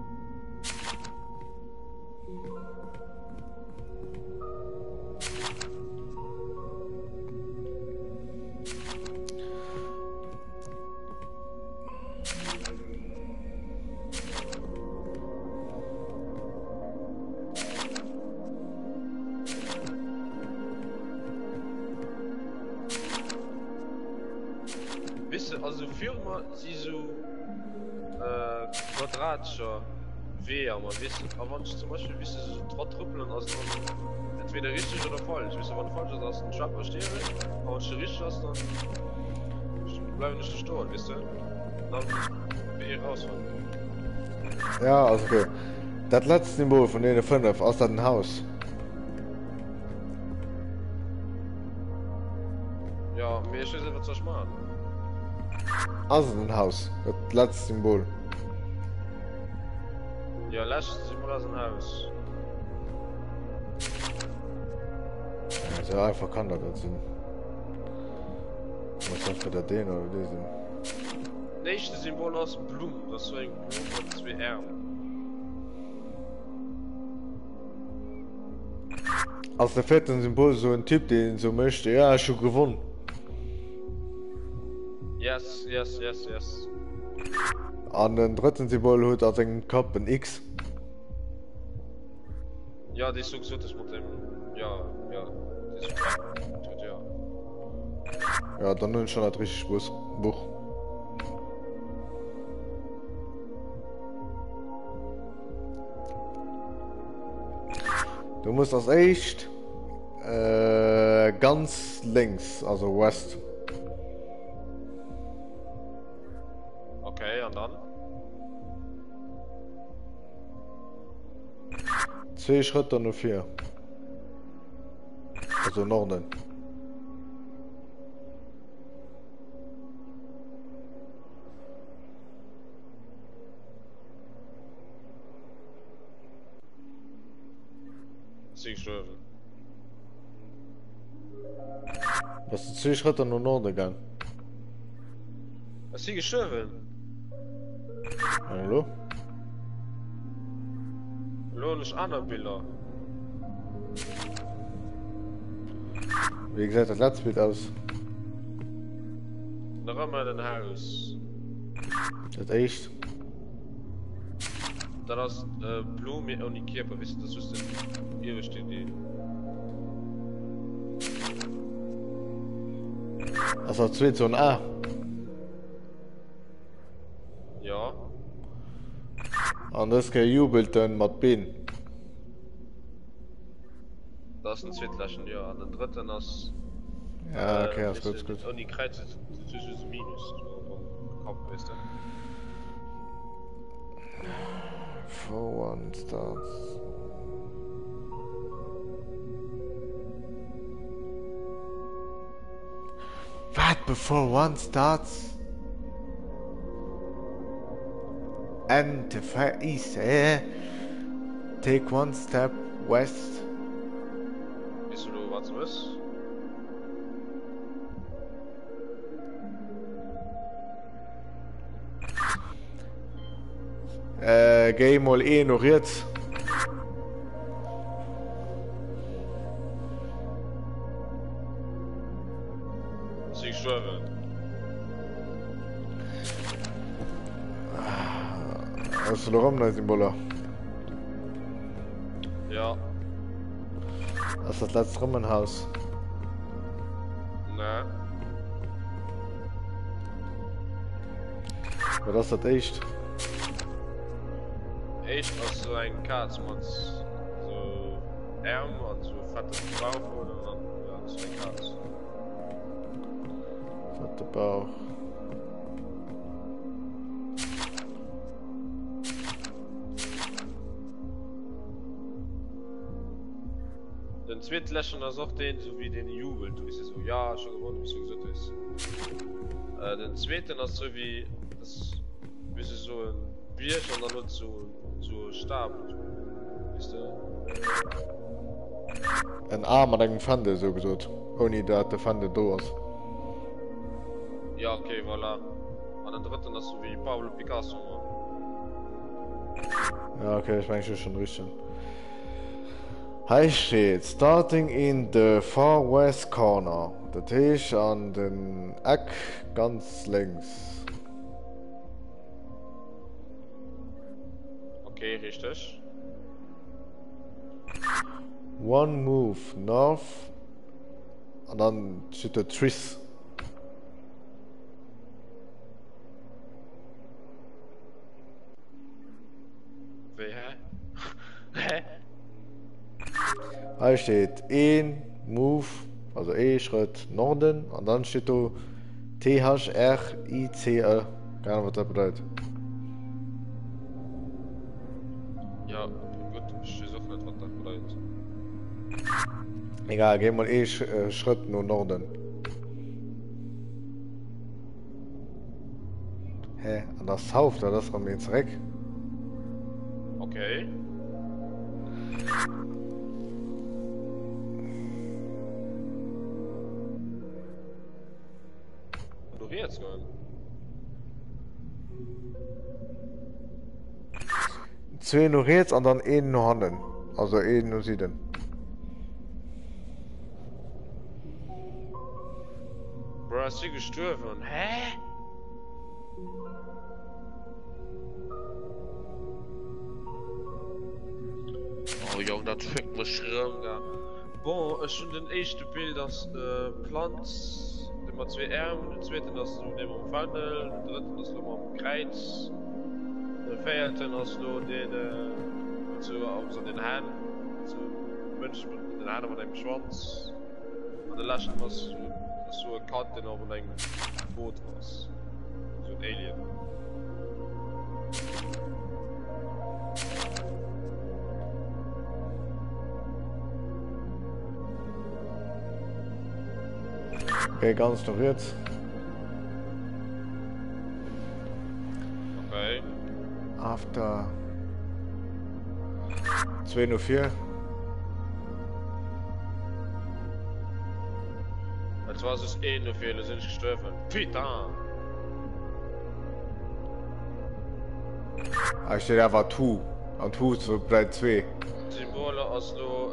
Also Firma sie so quadratischer W, aber wisst aber zum Beispiel wisst du so trottrüppeln aus entweder richtig oder falsch. Wisst du, wann falsch ist, aus dem Trapper stehe, aber wenn du richtig hast, dann bleiben nicht stehen, wisst du? Dann bin ich raus. Ja, also okay. Das letzte Symbol von den 5 aus dem Haus. Ja, mir ist jetzt was machen. Also ein Haus. Das letzte Symbol. Ja, letztes Symbol aus dem Haus. Also einfach kann das sein. Was ist für den oder diesen? Nächstes Symbol aus Blumen. Das ist so ein Blumen und 2 R. Als der vierten Symbol so ein Typ, den so möchte, ja, schon gewonnen. Yes, yes, yes, yes. An den dritten Symbol hat er den Kopf ein X. Ja, die ist so gesund, mit dem. Ja, ja. Die ist gut, ja. Ja, dann nun schon das richtige Buch. Du musst als echt ganz links, also West. Okay, und dann? 2 Schritte nur 4. Also Norden. Sie gestorben. Was ist 2 Schritte nur Norden gegangen? Ist sie gestorben? Hallo? Lohn ist andere Bilder. Wie gesagt, das letzte Bild aus. Da haben wir ein Haus. Das echt. Da ist Blume und die Körper, wisst ihr, das ist ihre Idee. Also 2 so ein A. Ja. Und das gejubelt dann mit B. Das ist ein Zweitlächen, ja. Und den dritten ist. Ja, okay, ist gut, gut. Und die Kreuz ist zwischen das Minus. Kopf, wisst ihr. 4-1 starts. What before 1 starts? And the fire east, take 1 step west. Wisst du, was du ist? Geh mal ignoriert. Sie gestorben. Hast du noch rum, Symbole? Ja. Das ist das letzte Rummenhaus. Ne. Aber das ist das echt. Echt aus so ein Katz mit so Arm und so fette Bauch oder dann, ja, das ist ein Katz. Fette Bauch. Den zweiten Lächeln ist auch den, so wie den Jubel, du bist so, ja, schon gewonnen, wie so gesagt ist. Den zweiten ist so wie, das, wie so ein Bierchen und dann so Stab, wisst ihr? Ein Arm an einem Pfande, so gesagt. Ohne dass der Pfande da ist. Ja, okay, voilà. An den dritten hast du wie Pablo Picasso. Ja, okay, ich meine schon richtig. Hier steht, starting in the far west corner. Der Tisch an den Eck ganz links. Okay, richtig. One move north. Und dann steht der Tris. Wie, hä? Hier steht ein Move, also E-Schritt Norden. Und dann steht da THRICE. Keine Ahnung, was das bedeutet. Ja, gut, ich weiß auch nicht, was das bedeutet. Egal, gehen wir Schritt nur Norden. Hä? An das South, da das kommt jetzt weg. Okay. Du jetzt gehen. Zwei noch jetzt und dann einen noch hinten. Also einen noch Süden. Bro, hast du gestorben? Hä? Oh, Junge, das fickt mich schlimm, ja. Bon, es schon den ersten Bild, das Planz, immer zwei Arme, der zweite, das du neben dem Wandel, der dritte, das du am Kreuz, der vierte, das du den, so, auf so den Hand, so, Menschen mit den Haaren mit einem Schwanz, und der letzte, was so eine Karte auf einem Boot was. So ein Alien. Okay, ganz noch jetzt. Okay. After 204. Als was es eh noch viele sind gestorben. Putain! Ah, steht einfach 2. Und 2 so bleibt 2. Symbole als du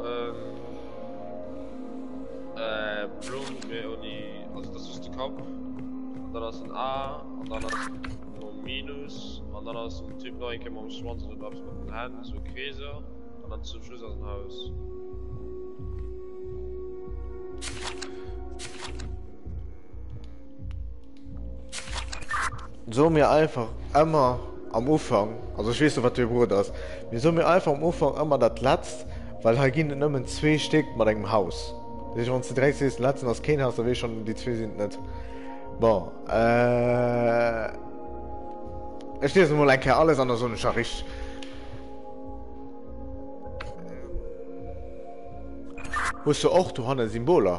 Blumen und die, also das ist der Kopf. Und dann hast du ein A, und dann hast du ein Minus, und dann hast du einen Typ noch ein am Schwanz und du hast mit den Händen so Käse, und dann zum Schluss aus dem Haus. So mir einfach immer am Anfang, also ich weiß nicht, was der Bruder ist, wir so mir einfach am Anfang immer das letzte, weil hier gehen immer 2 Stück mit einem Haus. Das ist, wenn du direkt siehst, letzten aus kein Haus, da weiß schon, die 2 sind nicht. Bon, ich stehe mal ein alles an der Sonne, schon richtig. Musst du auch, du hast ein Symbol?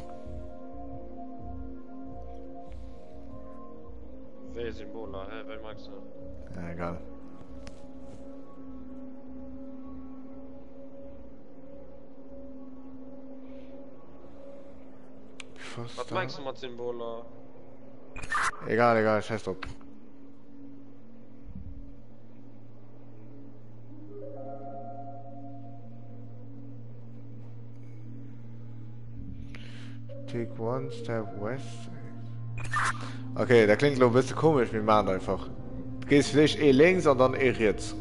Welche Symbole, hä? Wer magst du? Ja, egal. Was meinst du mit Symbole? Egal, egal, scheiß drauf. Take one step west. Okay, der klingt noch ein bisschen komisch, wir machen einfach. Du gehst vielleicht eh links und dann eh rechts.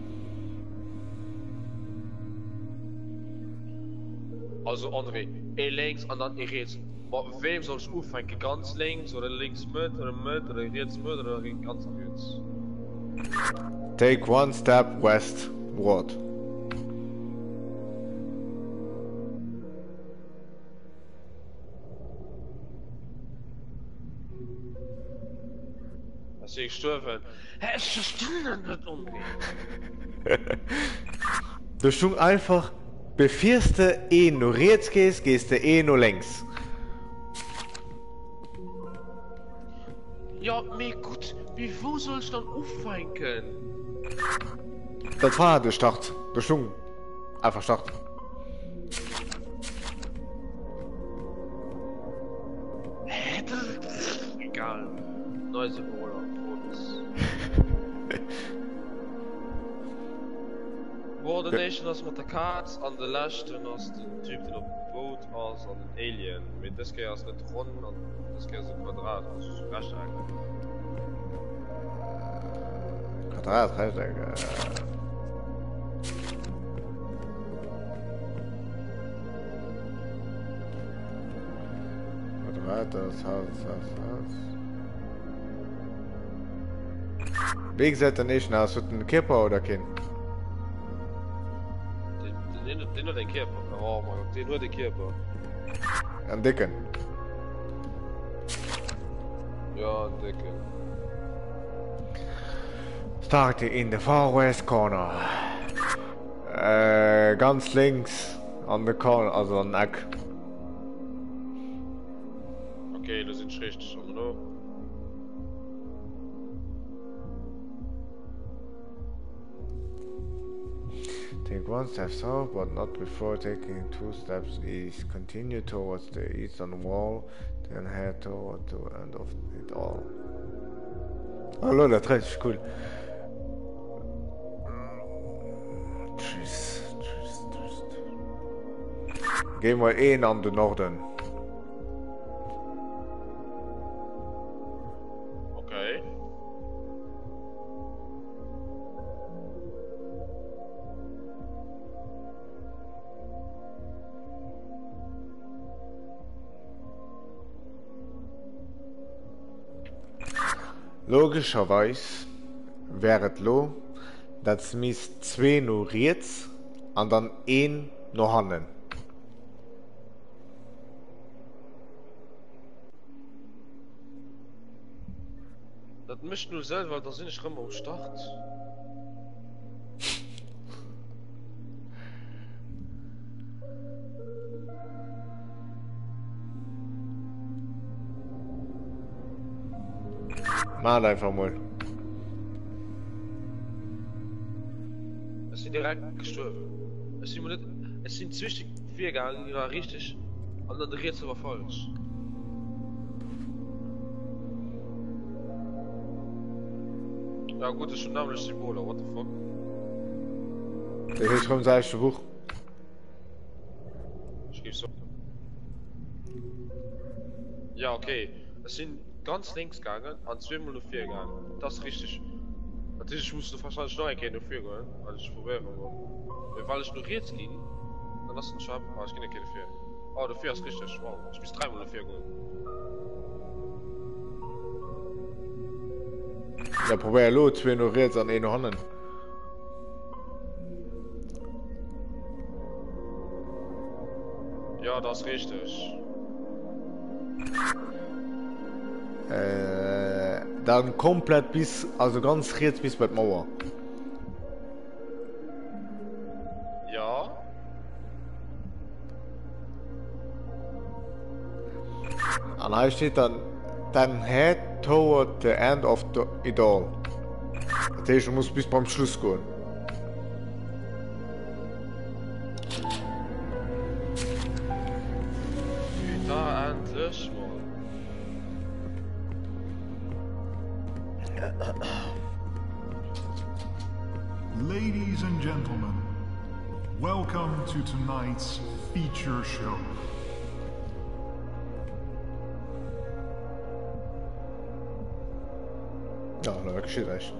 Also André, links und dann rechts. Aber wem soll ich auffangen? Ganz links oder links mit oder rechts mit oder ganz rechts? Take one step westward. Als ich gestorben. Hä, es verstehe nicht André. Du schon einfach, bevor du eh nur rechts gehst, gehst du eh nur links. Ja, mir gut, wie wo soll ich dann auffangen? Das war der Start. Du schon einfach Start. Coordination ist mit der Katz, an der letzten ist der Typ, der auf dem Boot ist, an den Alien. Mit das geht es nicht rund und das geht so Quadrat, also so Rechteck. Quadrat, Rechteck. Quadrat, das Haus. Wie gesagt, der nicht, hast du einen Kipper oder keinen? Den nur den Körper. Oh mein Gott, den nur den Körper. Einen dicken. Ja, einen dicken. Start in the far west corner. Ganz links an der Corner, also an Eck. Okay, das ist richtig. Und noch. Take one step south, but not before taking 2 steps east. Continue towards the eastern wall, then head toward the end of it all. Hallo, das ist cool. Tschüss. Gehen wir an den Norden. Okay. Logischerweise wäre es lo, dass mis 2 nur rechts und dann 1 noch handeln. Das mischt nur selber, da sind ich immer am Start. Mal einfach mal. Es sind direkt gestorben. Es sind zwischen 4 gegangen, die waren richtig. Und dann der Rätsel war falsch. Ja gut, das ist schon namentlich Symbole, what the fuck? Das ist schon das erste Buch. Ich gebe so. Ja, okay. Es sind ganz links gegangen und 2 mal 4 gegangen. Das ist richtig. Natürlich musst du wahrscheinlich noch ein Kind 4 gehen, weil ich probiere aber. Weil ich nur jetzt ging, dann hast du einen Schab. Oh, ich gehe nicht 4. Oh, der 4 ist richtig. Wow, ich muss 3 mal 4 gehen. Ja, probier lo 2 nur rechts an 1 noch handeln. Ja, das ist richtig. Dann komplett bis, also ganz rechts bis bei der Mauer. Ja. Und da steht dann head toward the end of it all. Das heißt, du musst bis beim Schluss gehen. Da endlich mal. Ladies and gentlemen, welcome to tonight's feature show. Ja, da geschieht echt.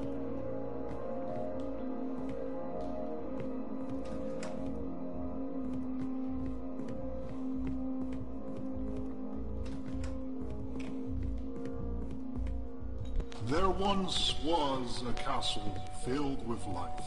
There once was a castle filled with life.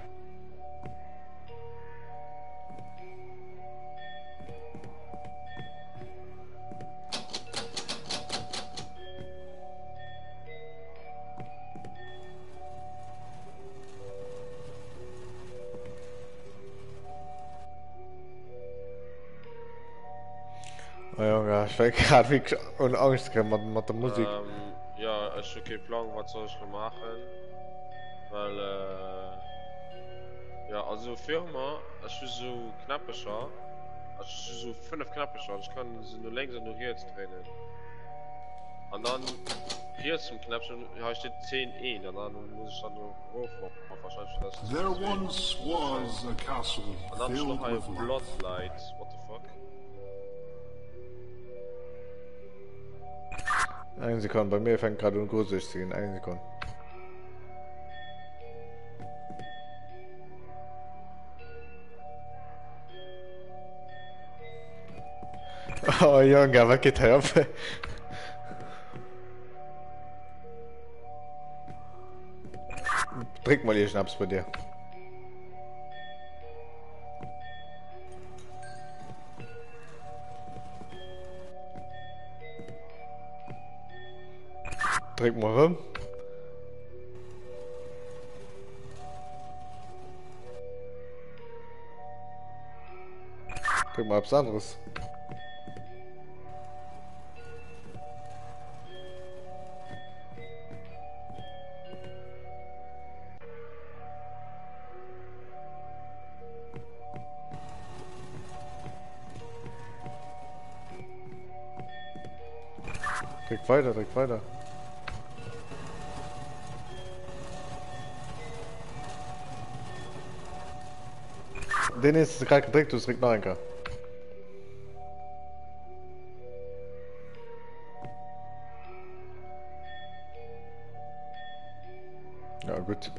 Oh Junge, ich war gerade wirklich und Angst gekriegt mit der Musik. Ja, ist okay Plan, was soll ich machen? Weil, ja, also Firma, ich will so knappe schauen. Also ich will so 5 knappe schauen. Ich kann sie nur links und nur rechts drehen. Und dann hier zum Knäpchen, ja, steht 10 dann muss ich dann nur aufmachen, wahrscheinlich das. There once was a castle Und dann ist filled noch ein with life. Bloodlight, what the fuck? Eine Sekunde, bei mir fängt gerade ein Gruselig zu gehen. Eine Sekunde. Oh Junge, was geht da ab? Trink mal ihr Schnaps bei dir. Trink mal rum. Trink mal was anderes. Trink weiter, trink weiter. Den ist gerade gedrückt, du trinkst noch einen. Ja, gut.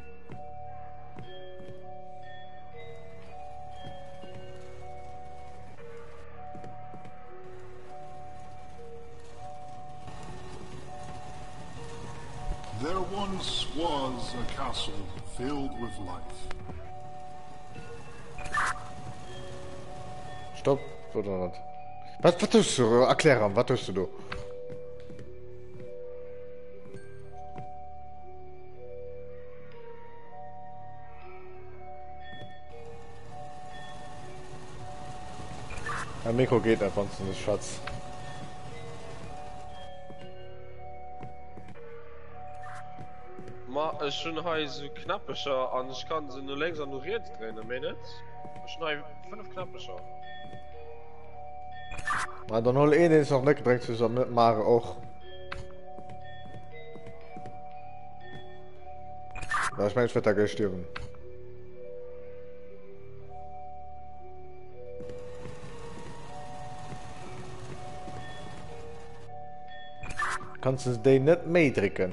There once was a castle filled with life. Stopp, oder nicht? Was tust du? Erklären, was tust du? Ein Mikro geht einfach, sonst ist Schatz. Ma, ist schon so knappischer und ich kann sie nur längser nur jetzt drehen, meine ich? Schon 5 knappischer. Maar dan hol één is nog lekker direct zusammen mit Mare auch. Da ist mein Vetter gestorben. Kannst du den nicht meedrucken?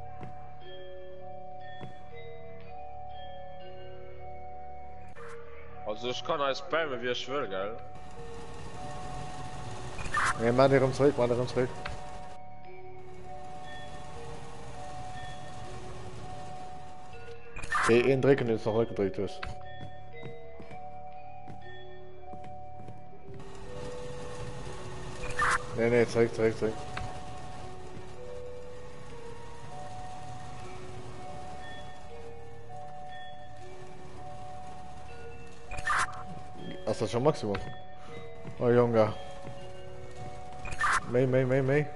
Also ich kann als spammen wie ich will, gell? Ne, mach dir zurück, mach dir zurück. Okay, één drukken ist noch weggedrückt ist. Nee, nee, zurück, zurück, zurück. Ist das schon Maximum? Oh Junge. Mee.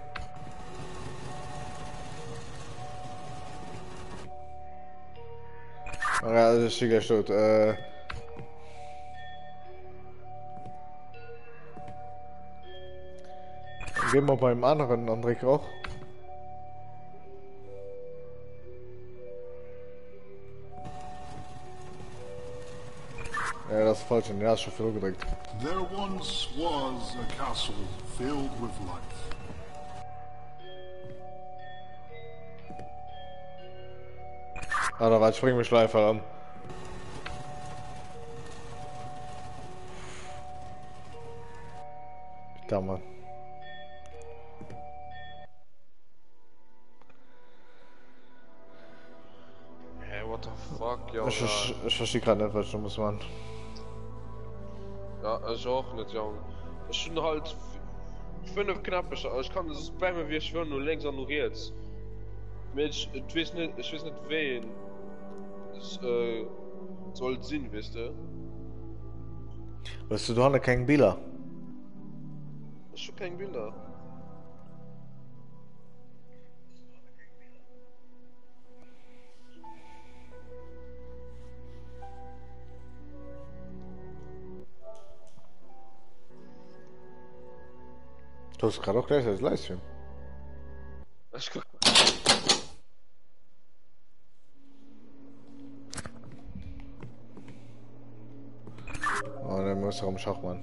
Ja, das ist sicher tot. Gehen wir beim anderen André auch. Ja, das ist falsch. Ja, ist schon viel gedrückt. There once was a castle filled with life. Ah, da war ich spring mich Schleifer an. Da Mann. Hey, what the fuck, Junge? Ich verstehe gerade nicht, was du musst machen. Ja, ich auch nicht, Junge. Ich bin halt 5 knappischer, ich kann das spammen wie ich will, nur längser nur jetzt. Ich weiß nicht wen es soll Sinn, wisst ihr? Weißt du, du hast keinen Bilder. Ich hab kein Bilder. Du hast gerade auch gleich als Livestream. Ich guck. muss am Schachmann.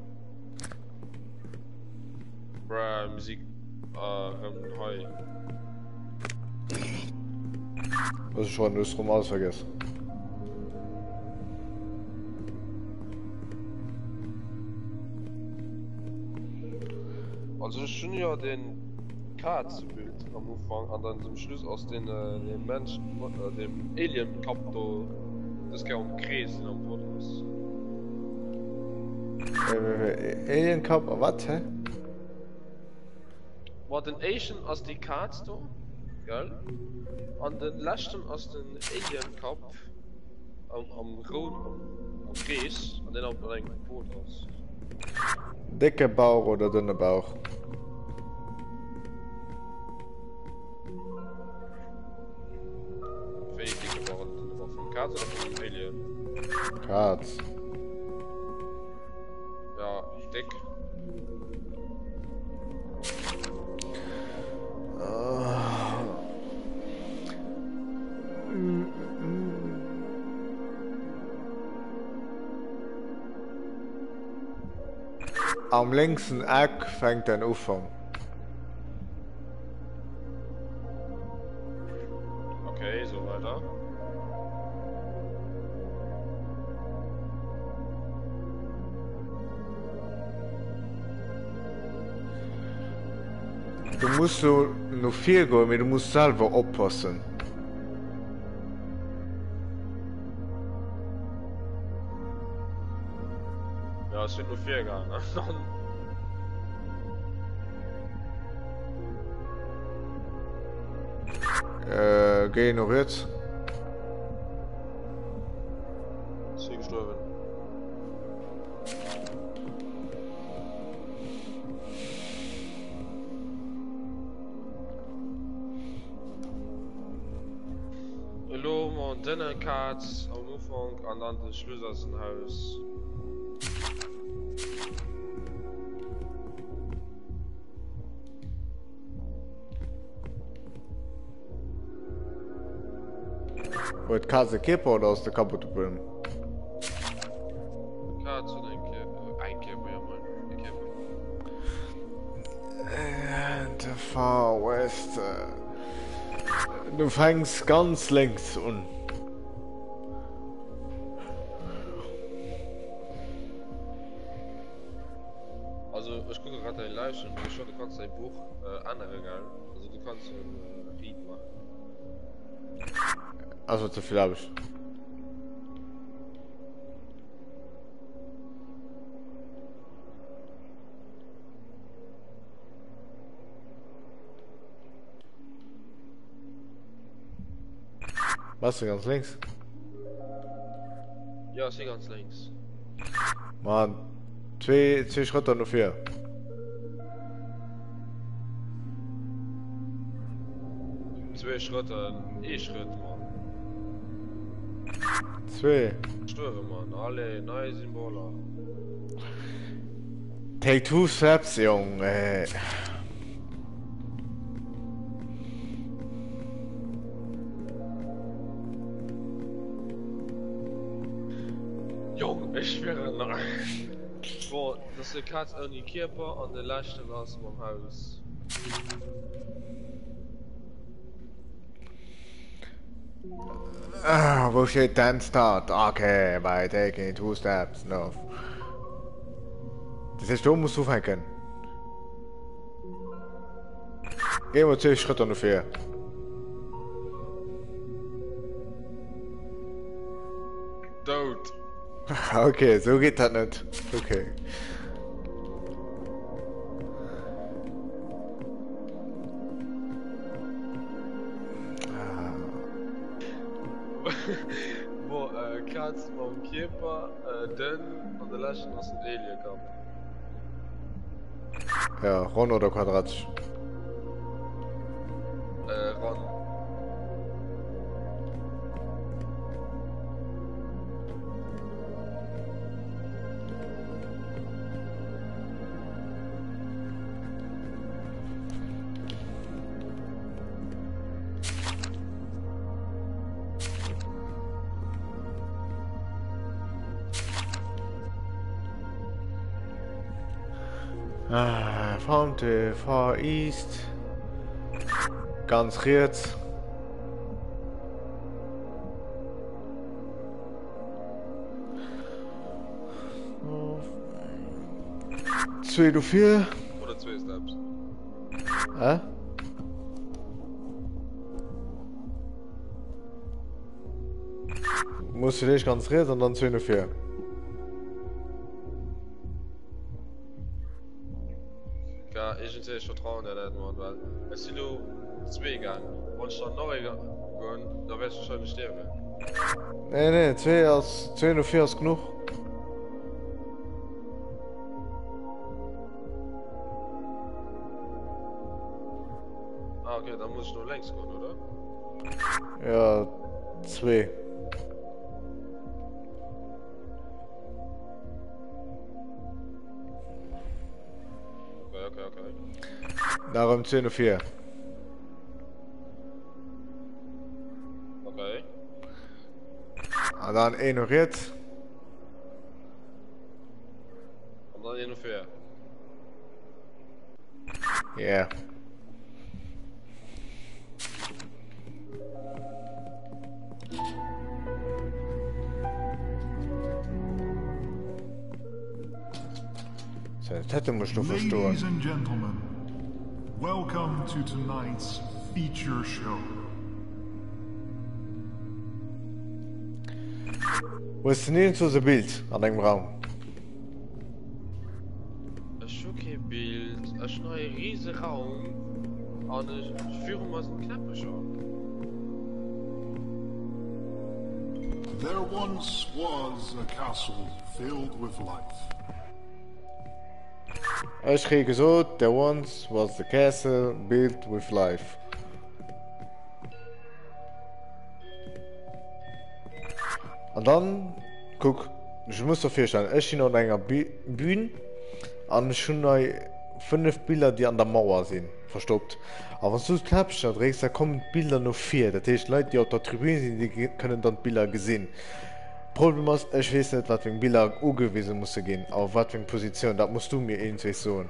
Bra, Musik. Hi. Was schon du rum alles vergessen. Also schon ja den Katzenbild am Anfang an dann zum Schluss aus den Menschen dem Alien Kapto das kann um Kreis am Boden ist. Alien Cup, was, hä? War den Asian aus die Katz da, gell? An den letzten aus den Alien Cup am Rot am Kreis an den auf ein Boot aus. Dicke Bauch oder dünne Bauch? Dicke waren von Katz oder von Alien? Katz. Ja, dick. Am linksten Eck fängt ein Ufang. Okay, so weiter. Du musst so noch viel gehen, aber du musst selber aufpassen. Ja, es sind nur 4 gegangen. Geh noch jetzt. Ist hier gestorben. Hallo, man, Dinner Cards am Anfang an dann des Schluss aus dem Haus. Wollt Kase Kipper oder aus der kaputte Böhm? Cards und ein Käfer, ja, Mann. Ein Käfer. The Far West. Du fängst ganz links an. Also, ich gucke gerade dein Live und ich du kannst dein Buch anregeln. Also, du kannst ein Read machen. Also zu viel habe ich. Was du ganz links? Ja, ist hier ganz links. Mann, zwei Schritte noch 4. Zwei Schritte, ein Schritt, Mann. 2. Störe, Mann. Alle neue Symbole. Take 2 steps, Jung. Jung, ich schwöre nach. Boah, das ist die Katze an die Körper und der letzte aus meinem Haus. Wo steht then start? Okay, by taking 2 steps. No. Das heißt, du musst aufhängen. Gehen wir 2 Schritte noch 4. Tot. Okay, so geht das nicht. Okay. Boah, Katze beim Körper, dann und der letzte aus dem Alien kam. Ja, rund oder quadratisch? Ron. From the Far East. Ganz rechts. Zwei du vier. Oder 2 Steps. Musst du dich ganz rechts und dann zwei du vier. Ja, ich sehe vertrauen in das, Mann, weil es sind nur 2 gegangen. Wenn ich dann noch gegangen, dann wärst du wahrscheinlich sterben. Nee, zwei du vier ist genug. Ah, okay, dann muss ich nur längs gehen, oder? Ja, zwei. Okay. Darum zwei du vier. Okay. Und dann ein noch rechts. Und dann ungefähr. Ja. Yeah. Das hätte musst du verstehen. Ladies and gentlemen, welcome to tonight's feature show. Wo ist denn so ein Bild an deinem Raum? Ein Schockbild, ein neuer riesiger Raum. Und ich führe mal so einen Knappe schon. There once was a castle filled with life. Ich kriege so, there once was the castle built with life. Und dann, guck, ich muss dir vorstellen, ich bin auf einer Bühne und schon noch 5 Bilder, die an der Mauer sind, verstopft. Aber wenn du das Knöpfchen drehst, dann kommen Bilder noch 4. Das heißt, Leute, die auf der Tribüne sind, die können dann Bilder sehen. Problem ist, ich weiß nicht, was für Bilder angewiesen muss gehen, auf was für Position, das musst du mir irgendwie sagen.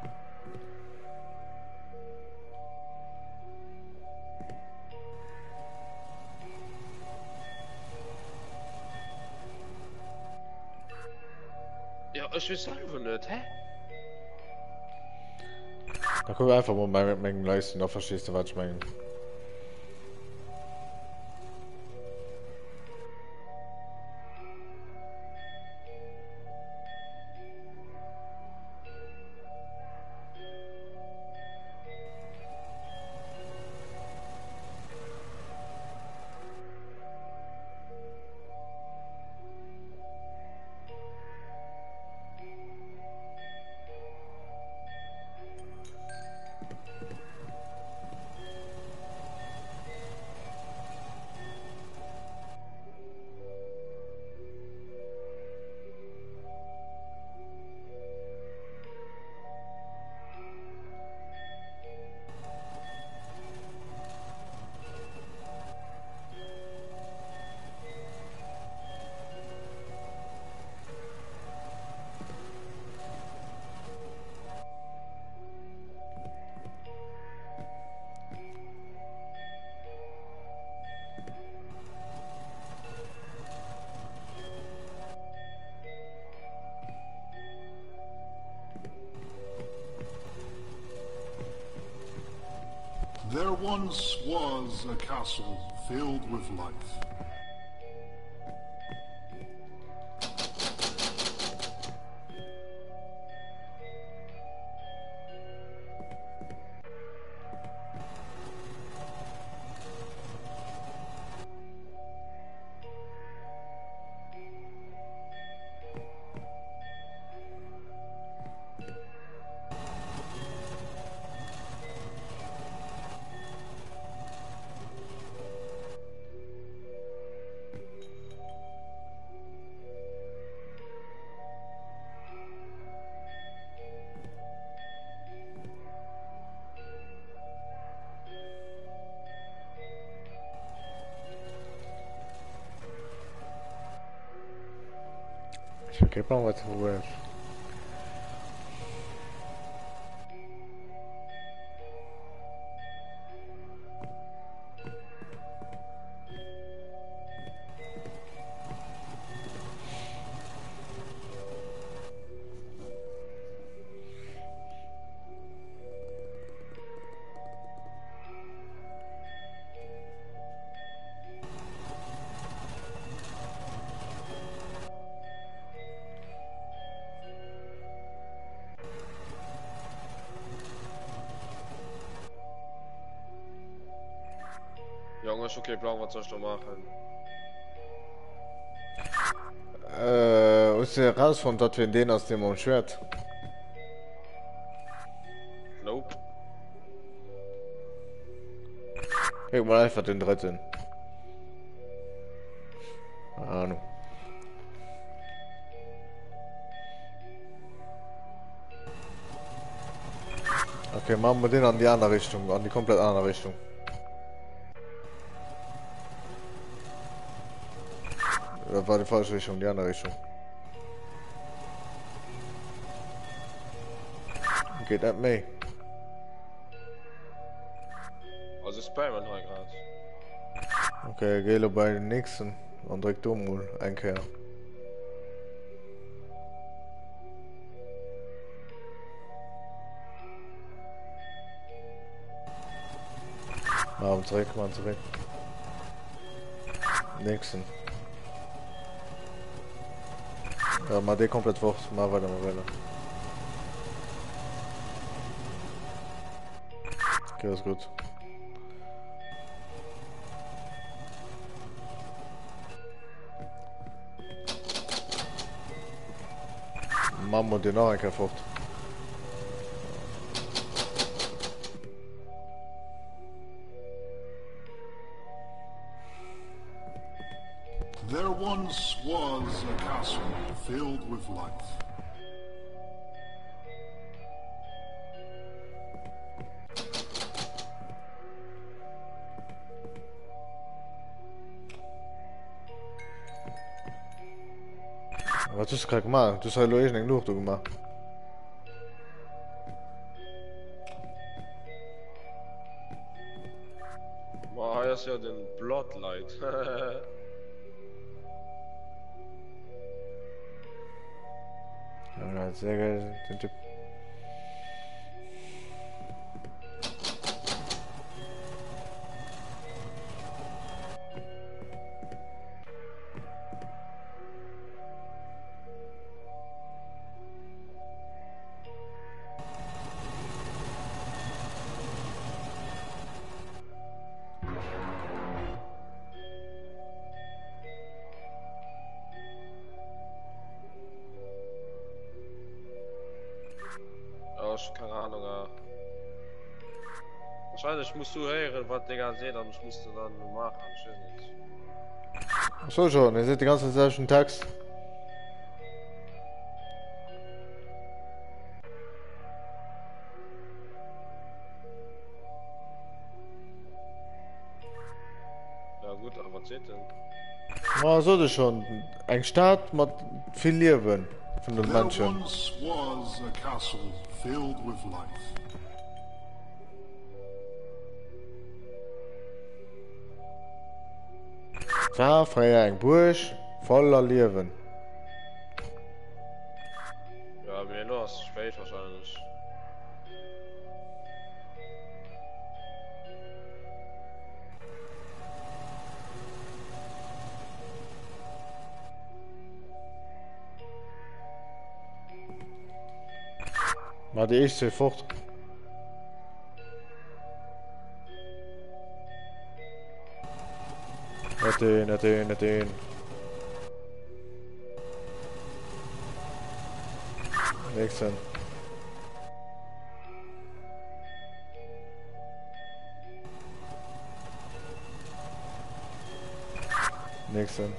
Ja, ich weiß selber nicht, hä? Da guck einfach mal bei meinen Leisten, da verstehst du, was ich meine. There once was a castle filled with life. Ich vergebe mal was zu. ist okay, Plan, was soll ich da machen? Ist ja rausgefunden, dass wir in den aus dem Schwert. Nope. Guck mal einfach den dritten. Keine Ahnung. Okay, machen wir den an die andere Richtung, an die komplett andere Richtung. Das war die falsche Richtung, die andere Richtung. Geht nicht mehr. Also Spider-Man halt gerade. Okay, geh bei den nächsten und direkt mal einkehren. Machen zurück, machen zurück. Nächsten. Ja, mal den komplett fort, mal weiter, mal weiter. Okay, ist gut. Machen wir den noch ein fort. There once was a castle filled with life. Was hast du gerade gemacht? Du hast halt nicht genug gemacht. Boah, hier ist ja den Bloodlight. Ja, sehr geil, den Typ. Ja, ich keine Ahnung. Wahrscheinlich musst du hören, was der gerade sieht, und ich musste dann machen. Ich weiß nicht. So schon, ihr seht die ganze Zeit schon Text. Ja gut, aber was seht denn? Na, so das schon. Ein Staat mit viel Leben von den There Menschen. once was a castle filled with life. Da frei ein Bursch voller Leben. Ja, mir los, spät wahrscheinlich. Mal die erste fort. Nicht den. Nächsten. Nächsten.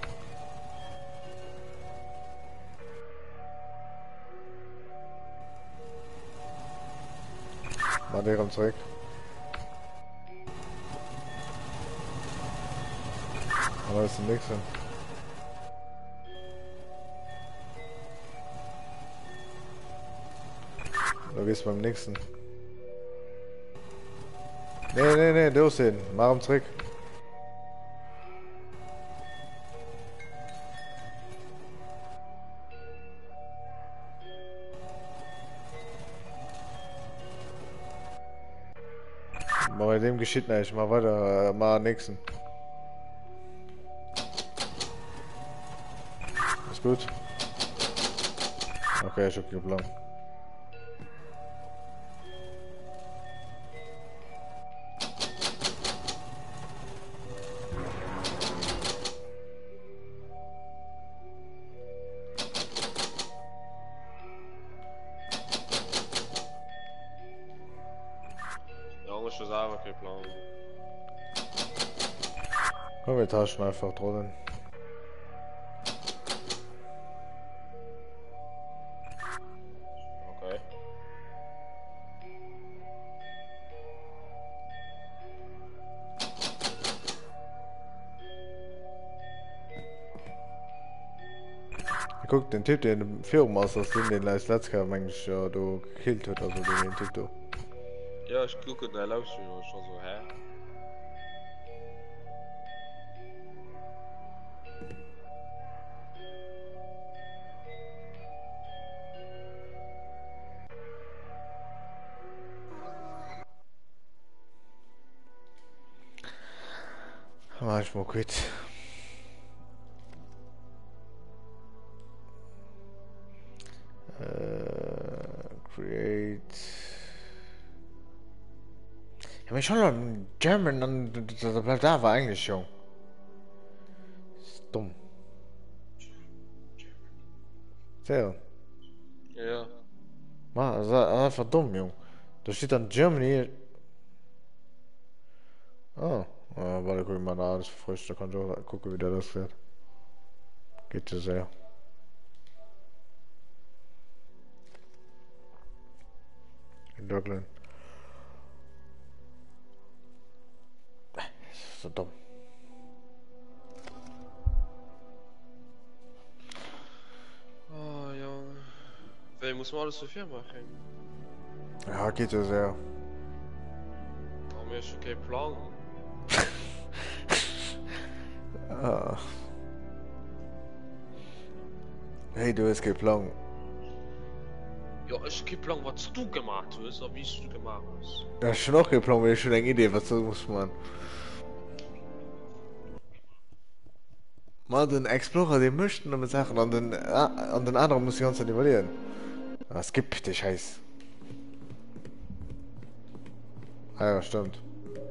Mal deren zurück. Aber das ist der nächste. Da gehst du beim nächsten. Nee, du sehen. Mach ihn zurück. Aber bei dem geschieht nicht. Mal weiter, mal nächsten. Ist gut. Okay, ich hab geplant. selber keinen Plan. Komm, wir tauschen einfach drinnen. Okay. Guck, den Typ, den im Film aus, den letztes eigentlich du gekillt hat, also den Typ da. Ja, ich gucke, da läuft schon so, hä? Mach ich mal kurz. Create. Ja, aber schon ein German, dann bleibt da war eigentlich schon. Ist dumm. Sehr. Ja. Mann, das ist einfach dumm, Jung. Da steht dann Germany. Ah, warte, guck mal nach, das ist frisch, da kann ich auch gucken, wie der das wird. Geht ja sehr. In Dublin. Das ist so dumm. Oh, Junge. Wer muss man alles so viel machen? Ja, geht ja sehr. Aber mir ist schon kein Plan. Ah. Hey, du hast keinen Plan. Ja, ich hab keinen Plan, was du gemacht hast, oder wie du gemacht hast. Ja, schon auch keinen Plan, weil ich schon eine Idee, was das muss man. Mal den Explorer, den möchten damit Sachen, an den anderen muss ich ganz evaluieren. Ah, es gibt den Scheiß. Ah ja, stimmt.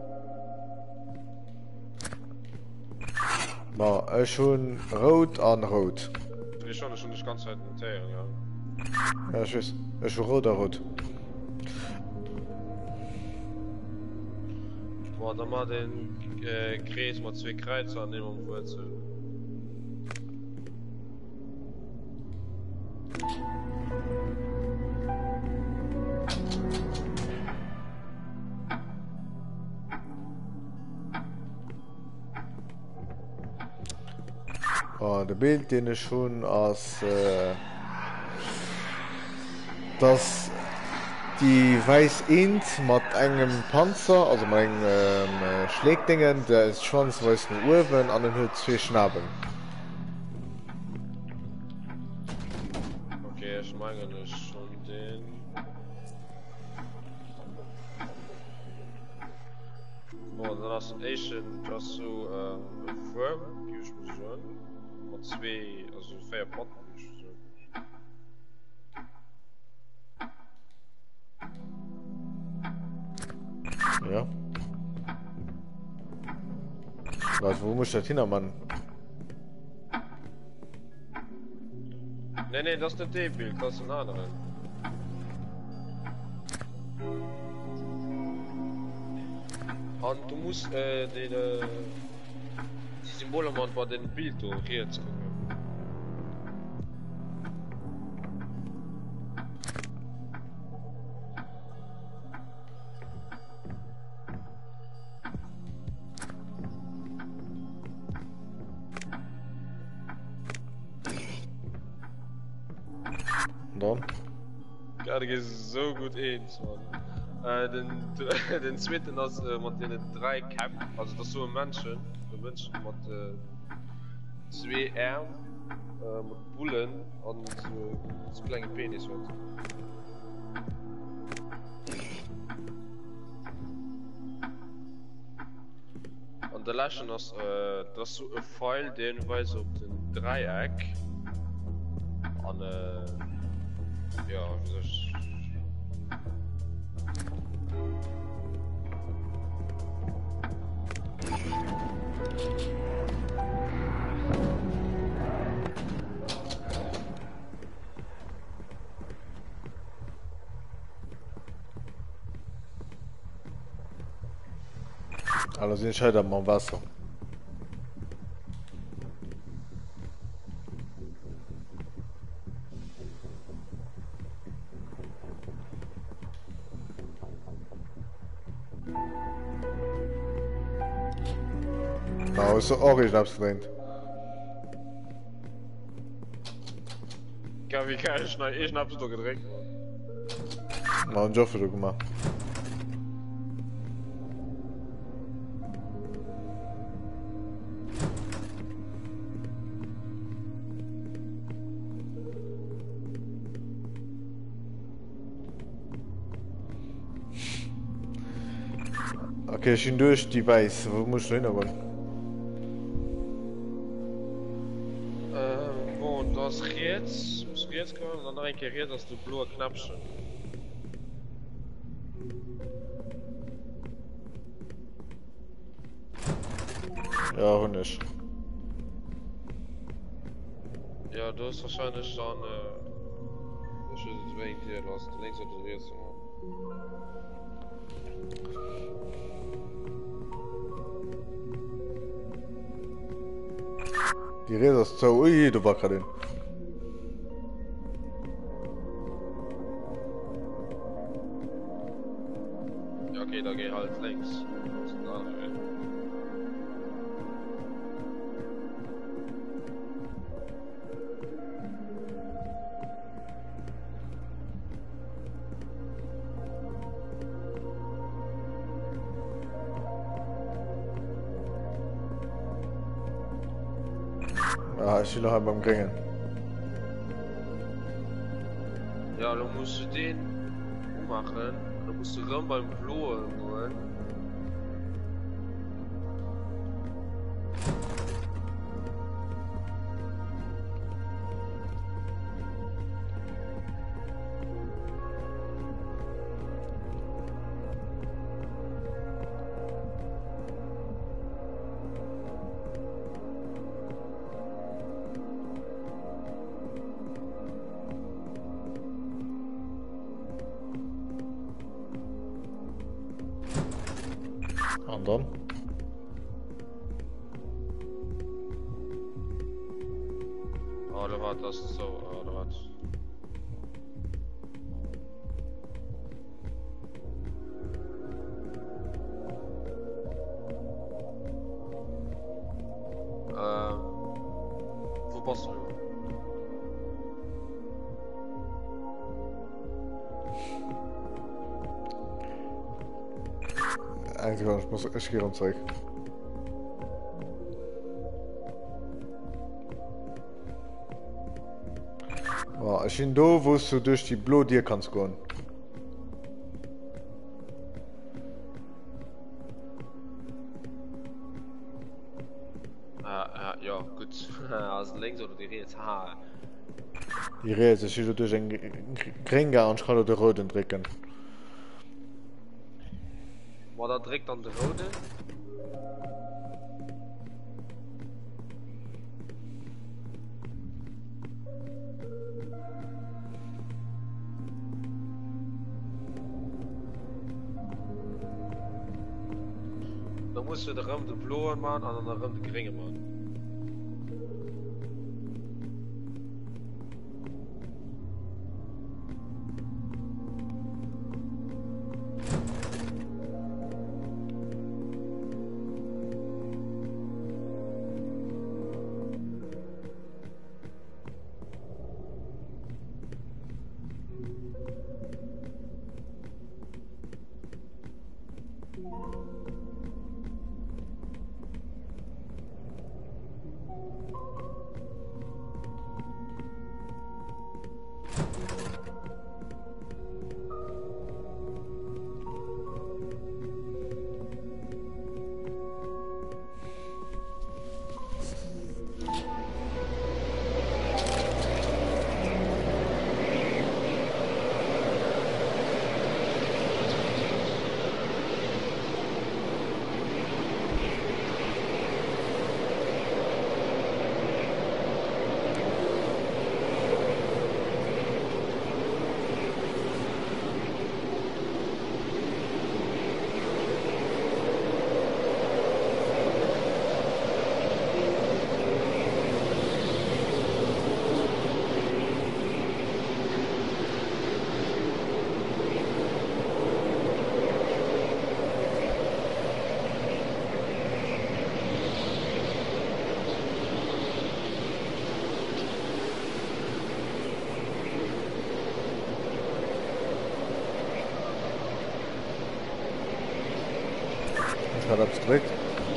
Ma, schon rot an rot. Ich schon die ganze Zeit notieren, ja. Ja, tschüss. Schon rot an rot. Boah, dann mal den Kreis mal 2 Kreuze annehmen und Wurzel. Oh, der Bild, den ich schon als dass die weiß int mit einem Panzer, also mit einem Schlägdingen, der ist Schwanz weiß nur Urwen an den Hut 2 Schnabeln. Okay, ich meine nicht schon den. Boah, dann hast du just so Firm, wie ich mir so. Mit 2, also 4 Potten, wie ich so. Ja. Was, wo muss das hin, Mann? Nee, das ist nicht der Bild, das ist ein anderer. Und du musst die Symbole machen bei den Bild jetzt gucken. Und dann? Ja, das ist so gut eins, Mann. Den zweiten ist mit den 3 Cap, also das ist so ein Menschen mit 2 Armen, mit Bullen und so kleine Penis wird. Und der letzte ist das ist so ein Pfeil, den weist auf den Dreieck. Und ja, wie soll ich. Also entscheidet am Wasser. Na, ist auch ich abgelehnt. Ja, wie kann ich hab's doch gedrückt. Na, einen Job für du gemacht. Okay, ich bin durch die Weiß. Wo muss ich hin? Bon, das jetzt, musst du jetzt kommen, dann ein Gerät, dass du blaue Knöpfchen. Ja, und ich. Ja, du hast wahrscheinlich dann, ich will es wegen dir lassen, links oder rechts. Die Räder ist so. Ui, du war gerade hin. Ja, okay, da geh halt links. Das ist ein anderer Weg. Ja, ich bin noch beim Gringen. Ja, dann musst du den ummachen. Dann musst du dann beim Blauen holen. Und dann? Oder was, das ist so, oder was? Wo bist du? Eigentlich ich muss ich gehe zurück. Ja, ich bin da, wo du durch die Blau dir kannst gehen. Ja, gut. Also links oder die rechts, ha. Die Räder, ich bin durch einen Gringer und ich kann den Roten drücken. War da direkt an der Rode? Dan musst du den Raum de Blauen machen und dann den Raum de Geringe machen. Hat ab's gedrückt.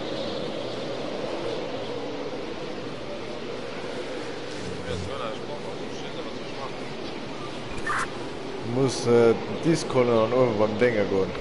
Muss Discord an irgendwann Dinge gehen.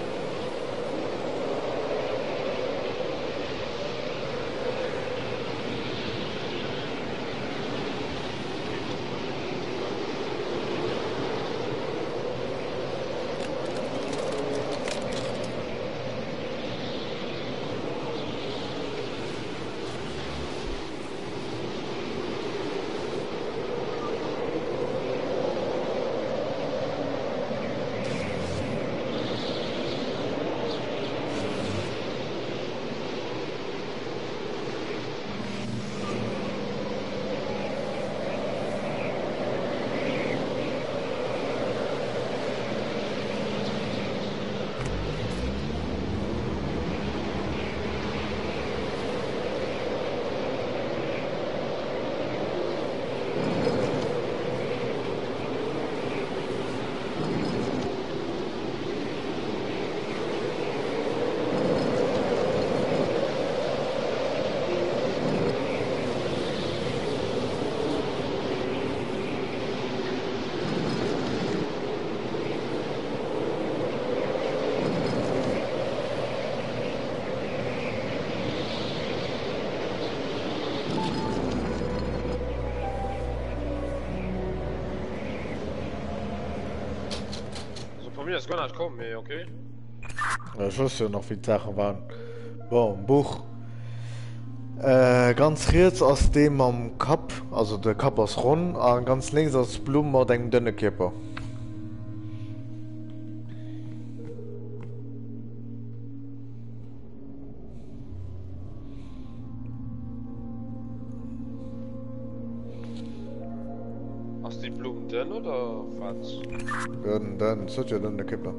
Das kann nicht kommen, okay? Ja, ich wusste ja noch viele Sachen waren. Bon, Buch. Ganz rechts aus dem am Kap, also der Kap aus rund, und ganz links aus Blumen und den dünne Kipper. Hast die Blumen dünn oder was? Dann sollte ja dünne Kipper.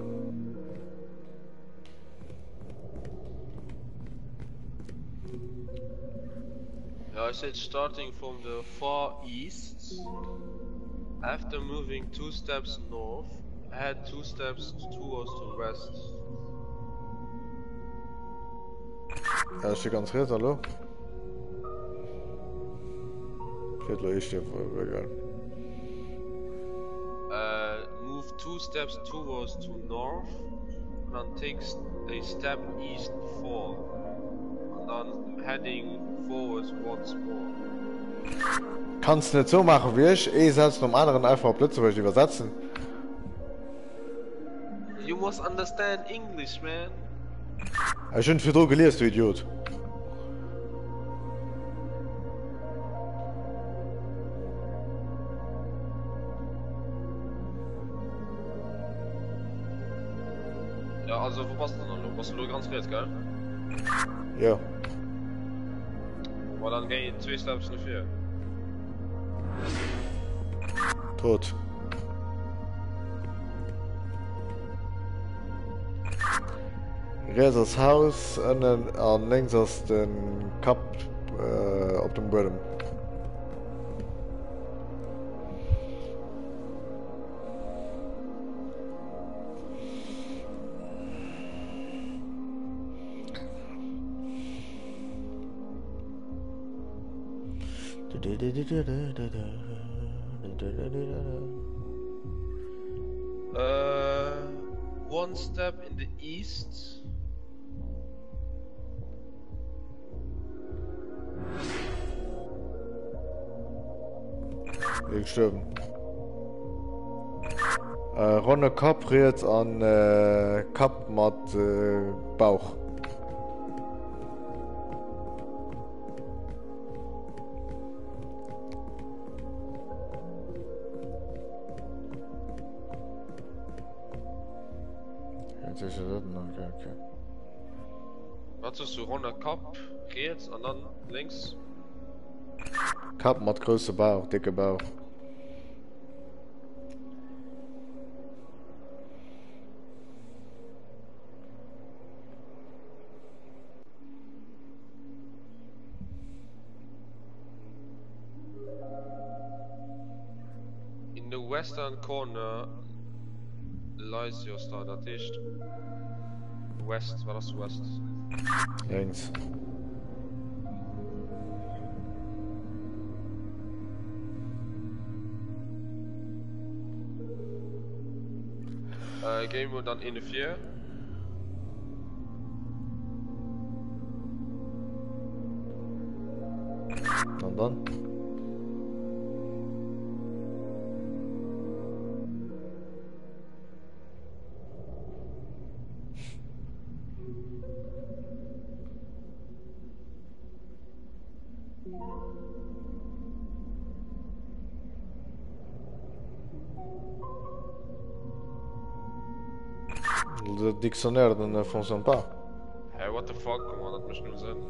Yeah, I said starting from the far east. After moving 2 steps north, head 2 steps towards the west. Ja, ist hier ganz rechts, hallo? Viertel ist hier egal. Move 2 steps towards to north, and then take a step east 4, and then heading forwards once more. Kannst nicht so machen wie ich, setzt zum anderen einfach Plötzlich übersetzen. You must understand English, man. Ich bin für du gelesen, du Idiot. Ja, also wo passt du noch? Was du ganz rechts, gell? Ja. Aber dann geh 2 steps nach 4. Tot. Rechts das Haus und links aus den Kap auf dem Boden. One step in the east. Ich sterben. Runde Kap jetzt an Kap mit Bauch. Okay. Was ist so runter Kap, rechts und dann links? Kap mit große Bauch, dicke Bauch. In the western corner lies your star, dat is. West, war das West? Links. Gehen wir dann in die 4. Und dann? Le dictionnaire ne fonctionne pas. Hey, what the fuck, comment dat muss nur sein?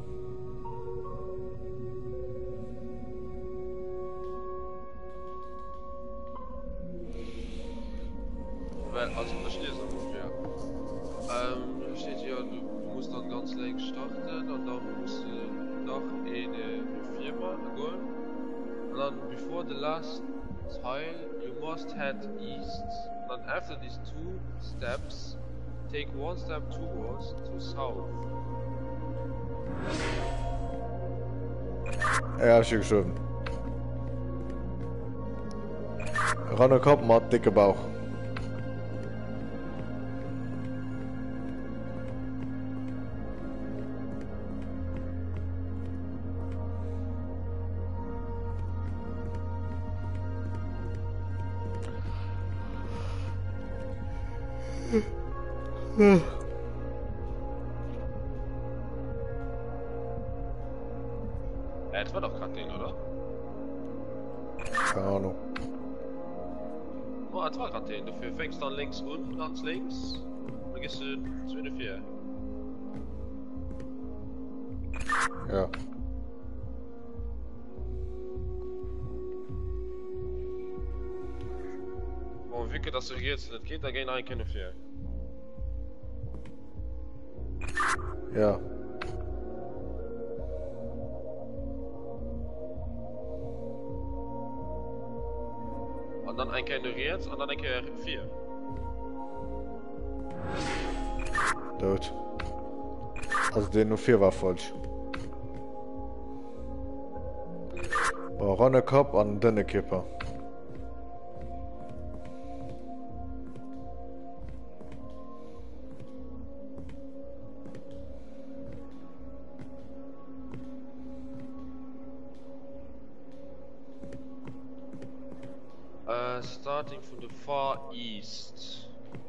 Weil, also das steht so ungefähr. Da steht hier, du musst dann ganz links starten und dann musst du noch eine Firma gehen. Und dann, before the last tile, you must head east. And then after these 2 steps, take 1 step towards to south. Ja, ich geschrieben. Ranne Kopf mat dicke Bauch. Das war doch gerade den, oder? Keine Ahnung. Oh, das war gerade den. Dafür fängst du dann links unten, ganz links. Dann gehst du zu der 4. Ja. Und wie das so jetzt nicht geht, dann gehen ein keine 4. Ja. Und dann ein keine rechts und dann ein keine 4. Tot. Also den nur 4 war falsch. Ranne Kopf an dünne Kipper. Starting from the far east.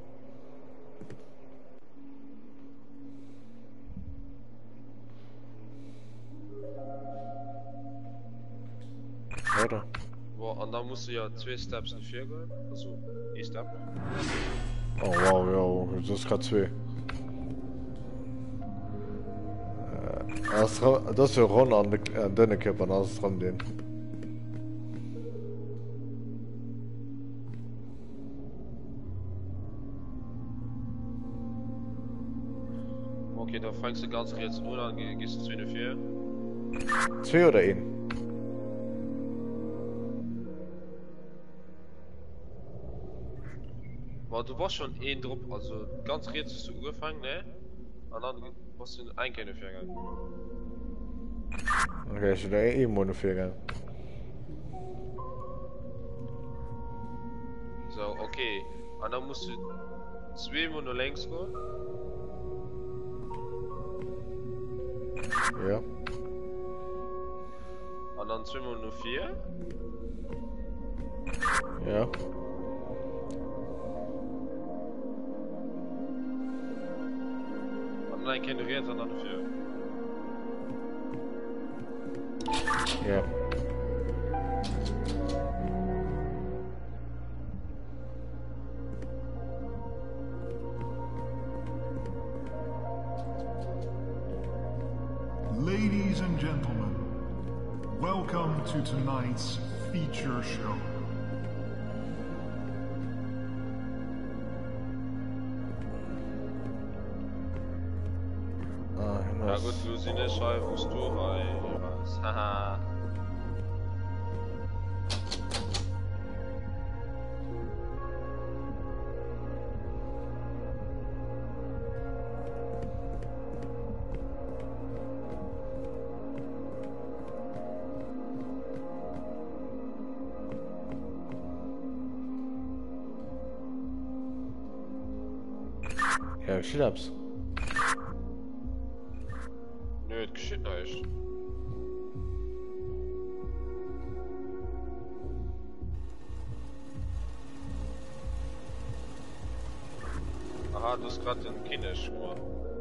Oder? Boah, und dann musst du ja 2 Steps in 4 gehen. Also, 1 Step. Oh wow, ja, das ist gerade 2. Das ist ja Ron an dünne Kipper, das ist dran den. Okay, dann fängst du ganz rechts an, dann gehst du zu der 4. 2 oder 1? Aber du warst schon ein Drop, also ganz rechts hast du angefangen, ne? Und dann warst du ein keine 4 gegangen. Okay, ich da 1 Monat 4 gegangen. So, okay. Und dann musst du 2 Mal nach links gehen. Ja. Und dann 2 Mal nach 4. Ja. Und dann keine rechts und dann 4. Ja. Ladies and gentlemen, welcome to tonight's feature show. Ja gut, Lusine schreibt, musst du rein. Was? Haha. Ja, ich hab's. Nö, das geschieht nicht. Aha, du hast gerade den Kinnisch gemacht.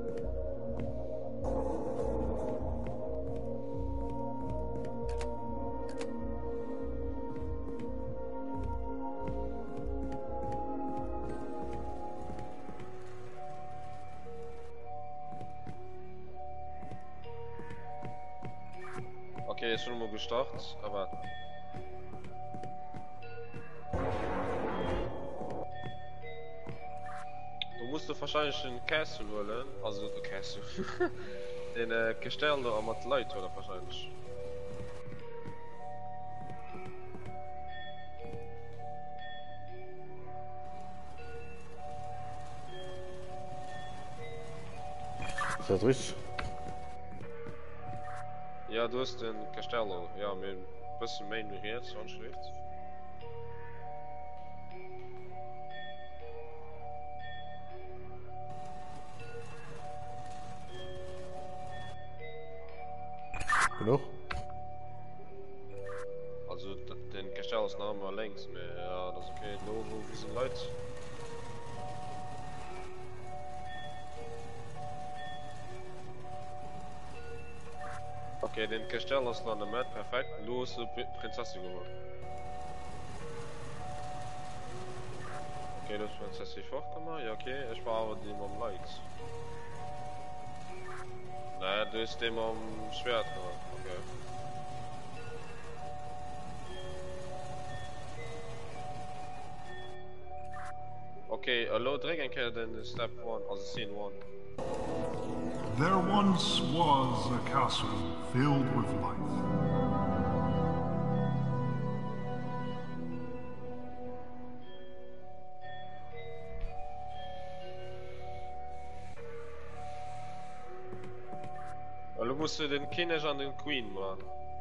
Okay, ist schon mal gestartet, aber... Du musst doch wahrscheinlich den Castle wollen, also den Castle. Den Gestell da am Leute oder wahrscheinlich. Ist das richtig? Ja, du hast den Castello, ja, mit ein bisschen mehr ignoriert, so schlecht. Genug? Also, den Castello ist noch mal links, aber ja, das ist okay. Nur, wie sind Leute? Okay, den Castello ist noch nicht perfekt. Los, Prinzessin geworden. Okay, das ist Prinzessin fortgekommen. Ja, okay, ich war aber die am Lights. Naja, du ist dem am Schwert geworden. Okay. Okay, hallo, drück ein keer den Step 1, also Scene 1. There once was a castle filled with life. Hallo, musst du den Kinnisch an den Queen machen.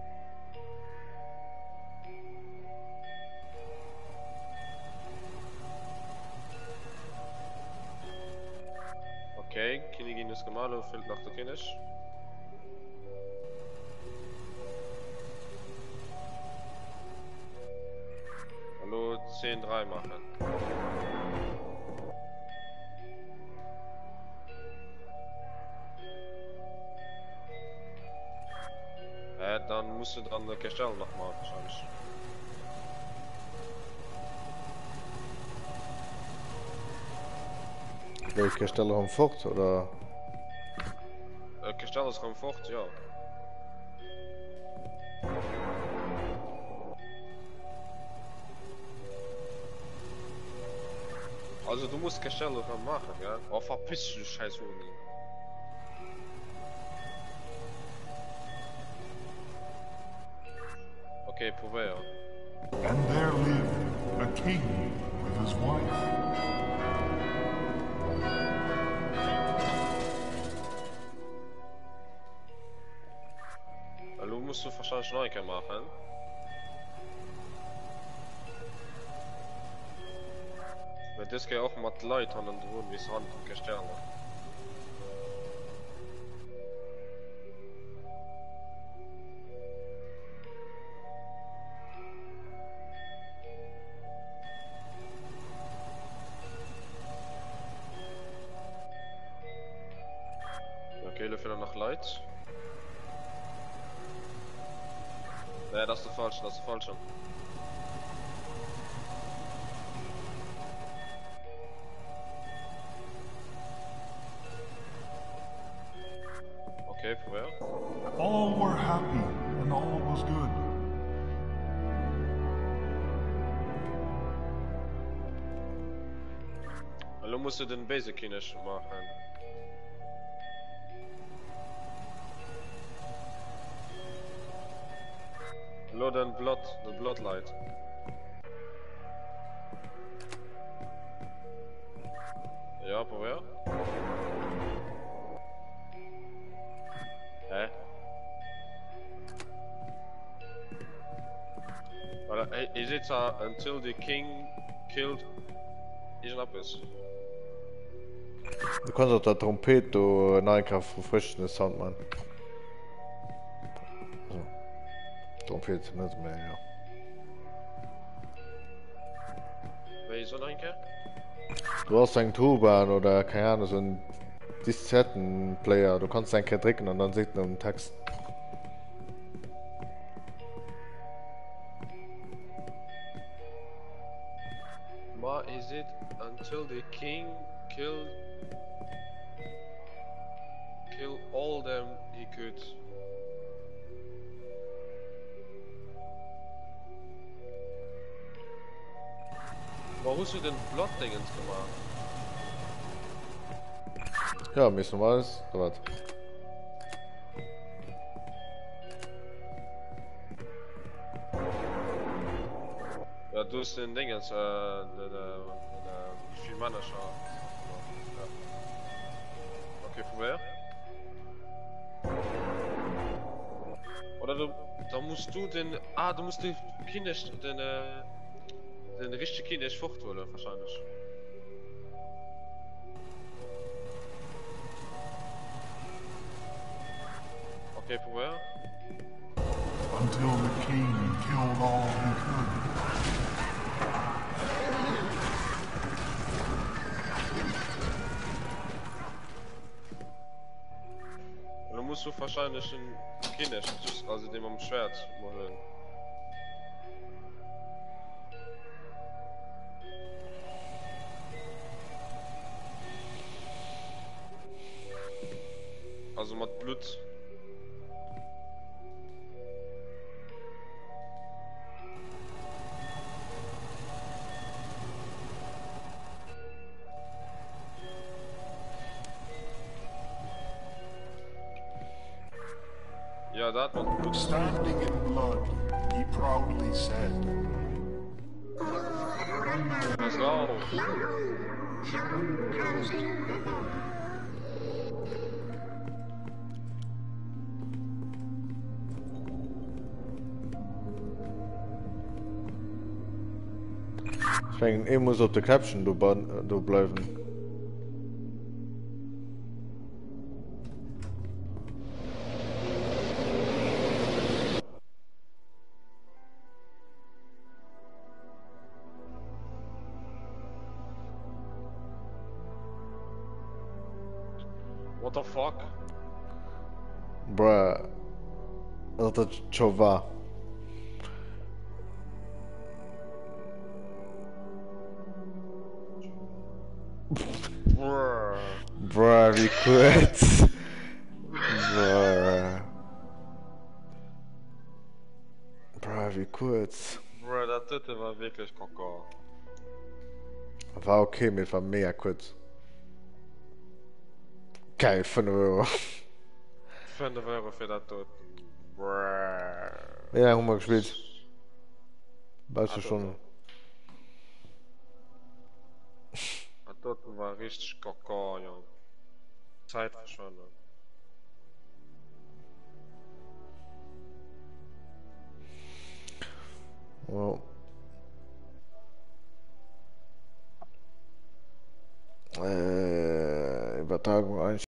Okay, Königin ist gemalt und fehlt noch der Kinnisch. Hallo, 10-3 machen. Dann musst du dann der Gestell noch mal wahrscheinlich. Welche Stelle am Fort oder? Gestell ist gewoon fort, ja. Also du musst Gestell gaan machen, ja? Oh, verpiss dich, scheiß Hund. Okay, probeer. And there lived a king with his wife. Hallo, musst du wahrscheinlich neu machen. Weil das geht auch mit Leuten an den Drohnen, wie es Hand und Gestell. Okay, da fehlen noch Leute. Nee, das ist der falsche, das ist der falsche. Okay, probeer. All were happy and all was good. Hallo, musst du den Basic Kinnisch machen. Hallo, den Bloodlight. Ja, probeer. Hä? Maar is it until the king killed is een appels? Du kannst auch der Trompete oder Minecraft verfrischen, das Sound, man. So. Trompete nicht mehr, ja. Wie so danke? Du hast einen Turban oder keine Ahnung, so einen Disketten-Player. Du kannst einen drücken und dann sieht man einen Text. Ma is it until the king kill all them he could. Warum hast du denn Blood-Dingens gemacht? Ja, mir ist normales. Oder was? Ja, du hast den Dingens, wie viel Mana schon? Ja. Okay, probier. Oder da musst du den, du musst den Kinisch, den richtigen Kinisch fortholen, wahrscheinlich. Okay, probier. Until the king killed all he could. Und dann musst du wahrscheinlich den Kinisch, also dem am Schwert, machen. Also mit Blut. Ja, da hat man Blut. Standing in blood, he proudly said, Pass auf. Ich muss auf der Caption du bleiben. What the fuck? Bruh. Das ist schon wahr. Brrr. Bruh, wie kurz. Bruh. Bruh, wie kurz. Brrr, das dritte war wirklich Koko. War okay, mir war mega kurz. Geil, 5 Euro. 5 Euro für das tot. Brrr. Ja, haben wir gespielt. Weißt du schon. Das tot war richtig Koko, ja. Zeitverschwendung. Wow. Übertragung 1.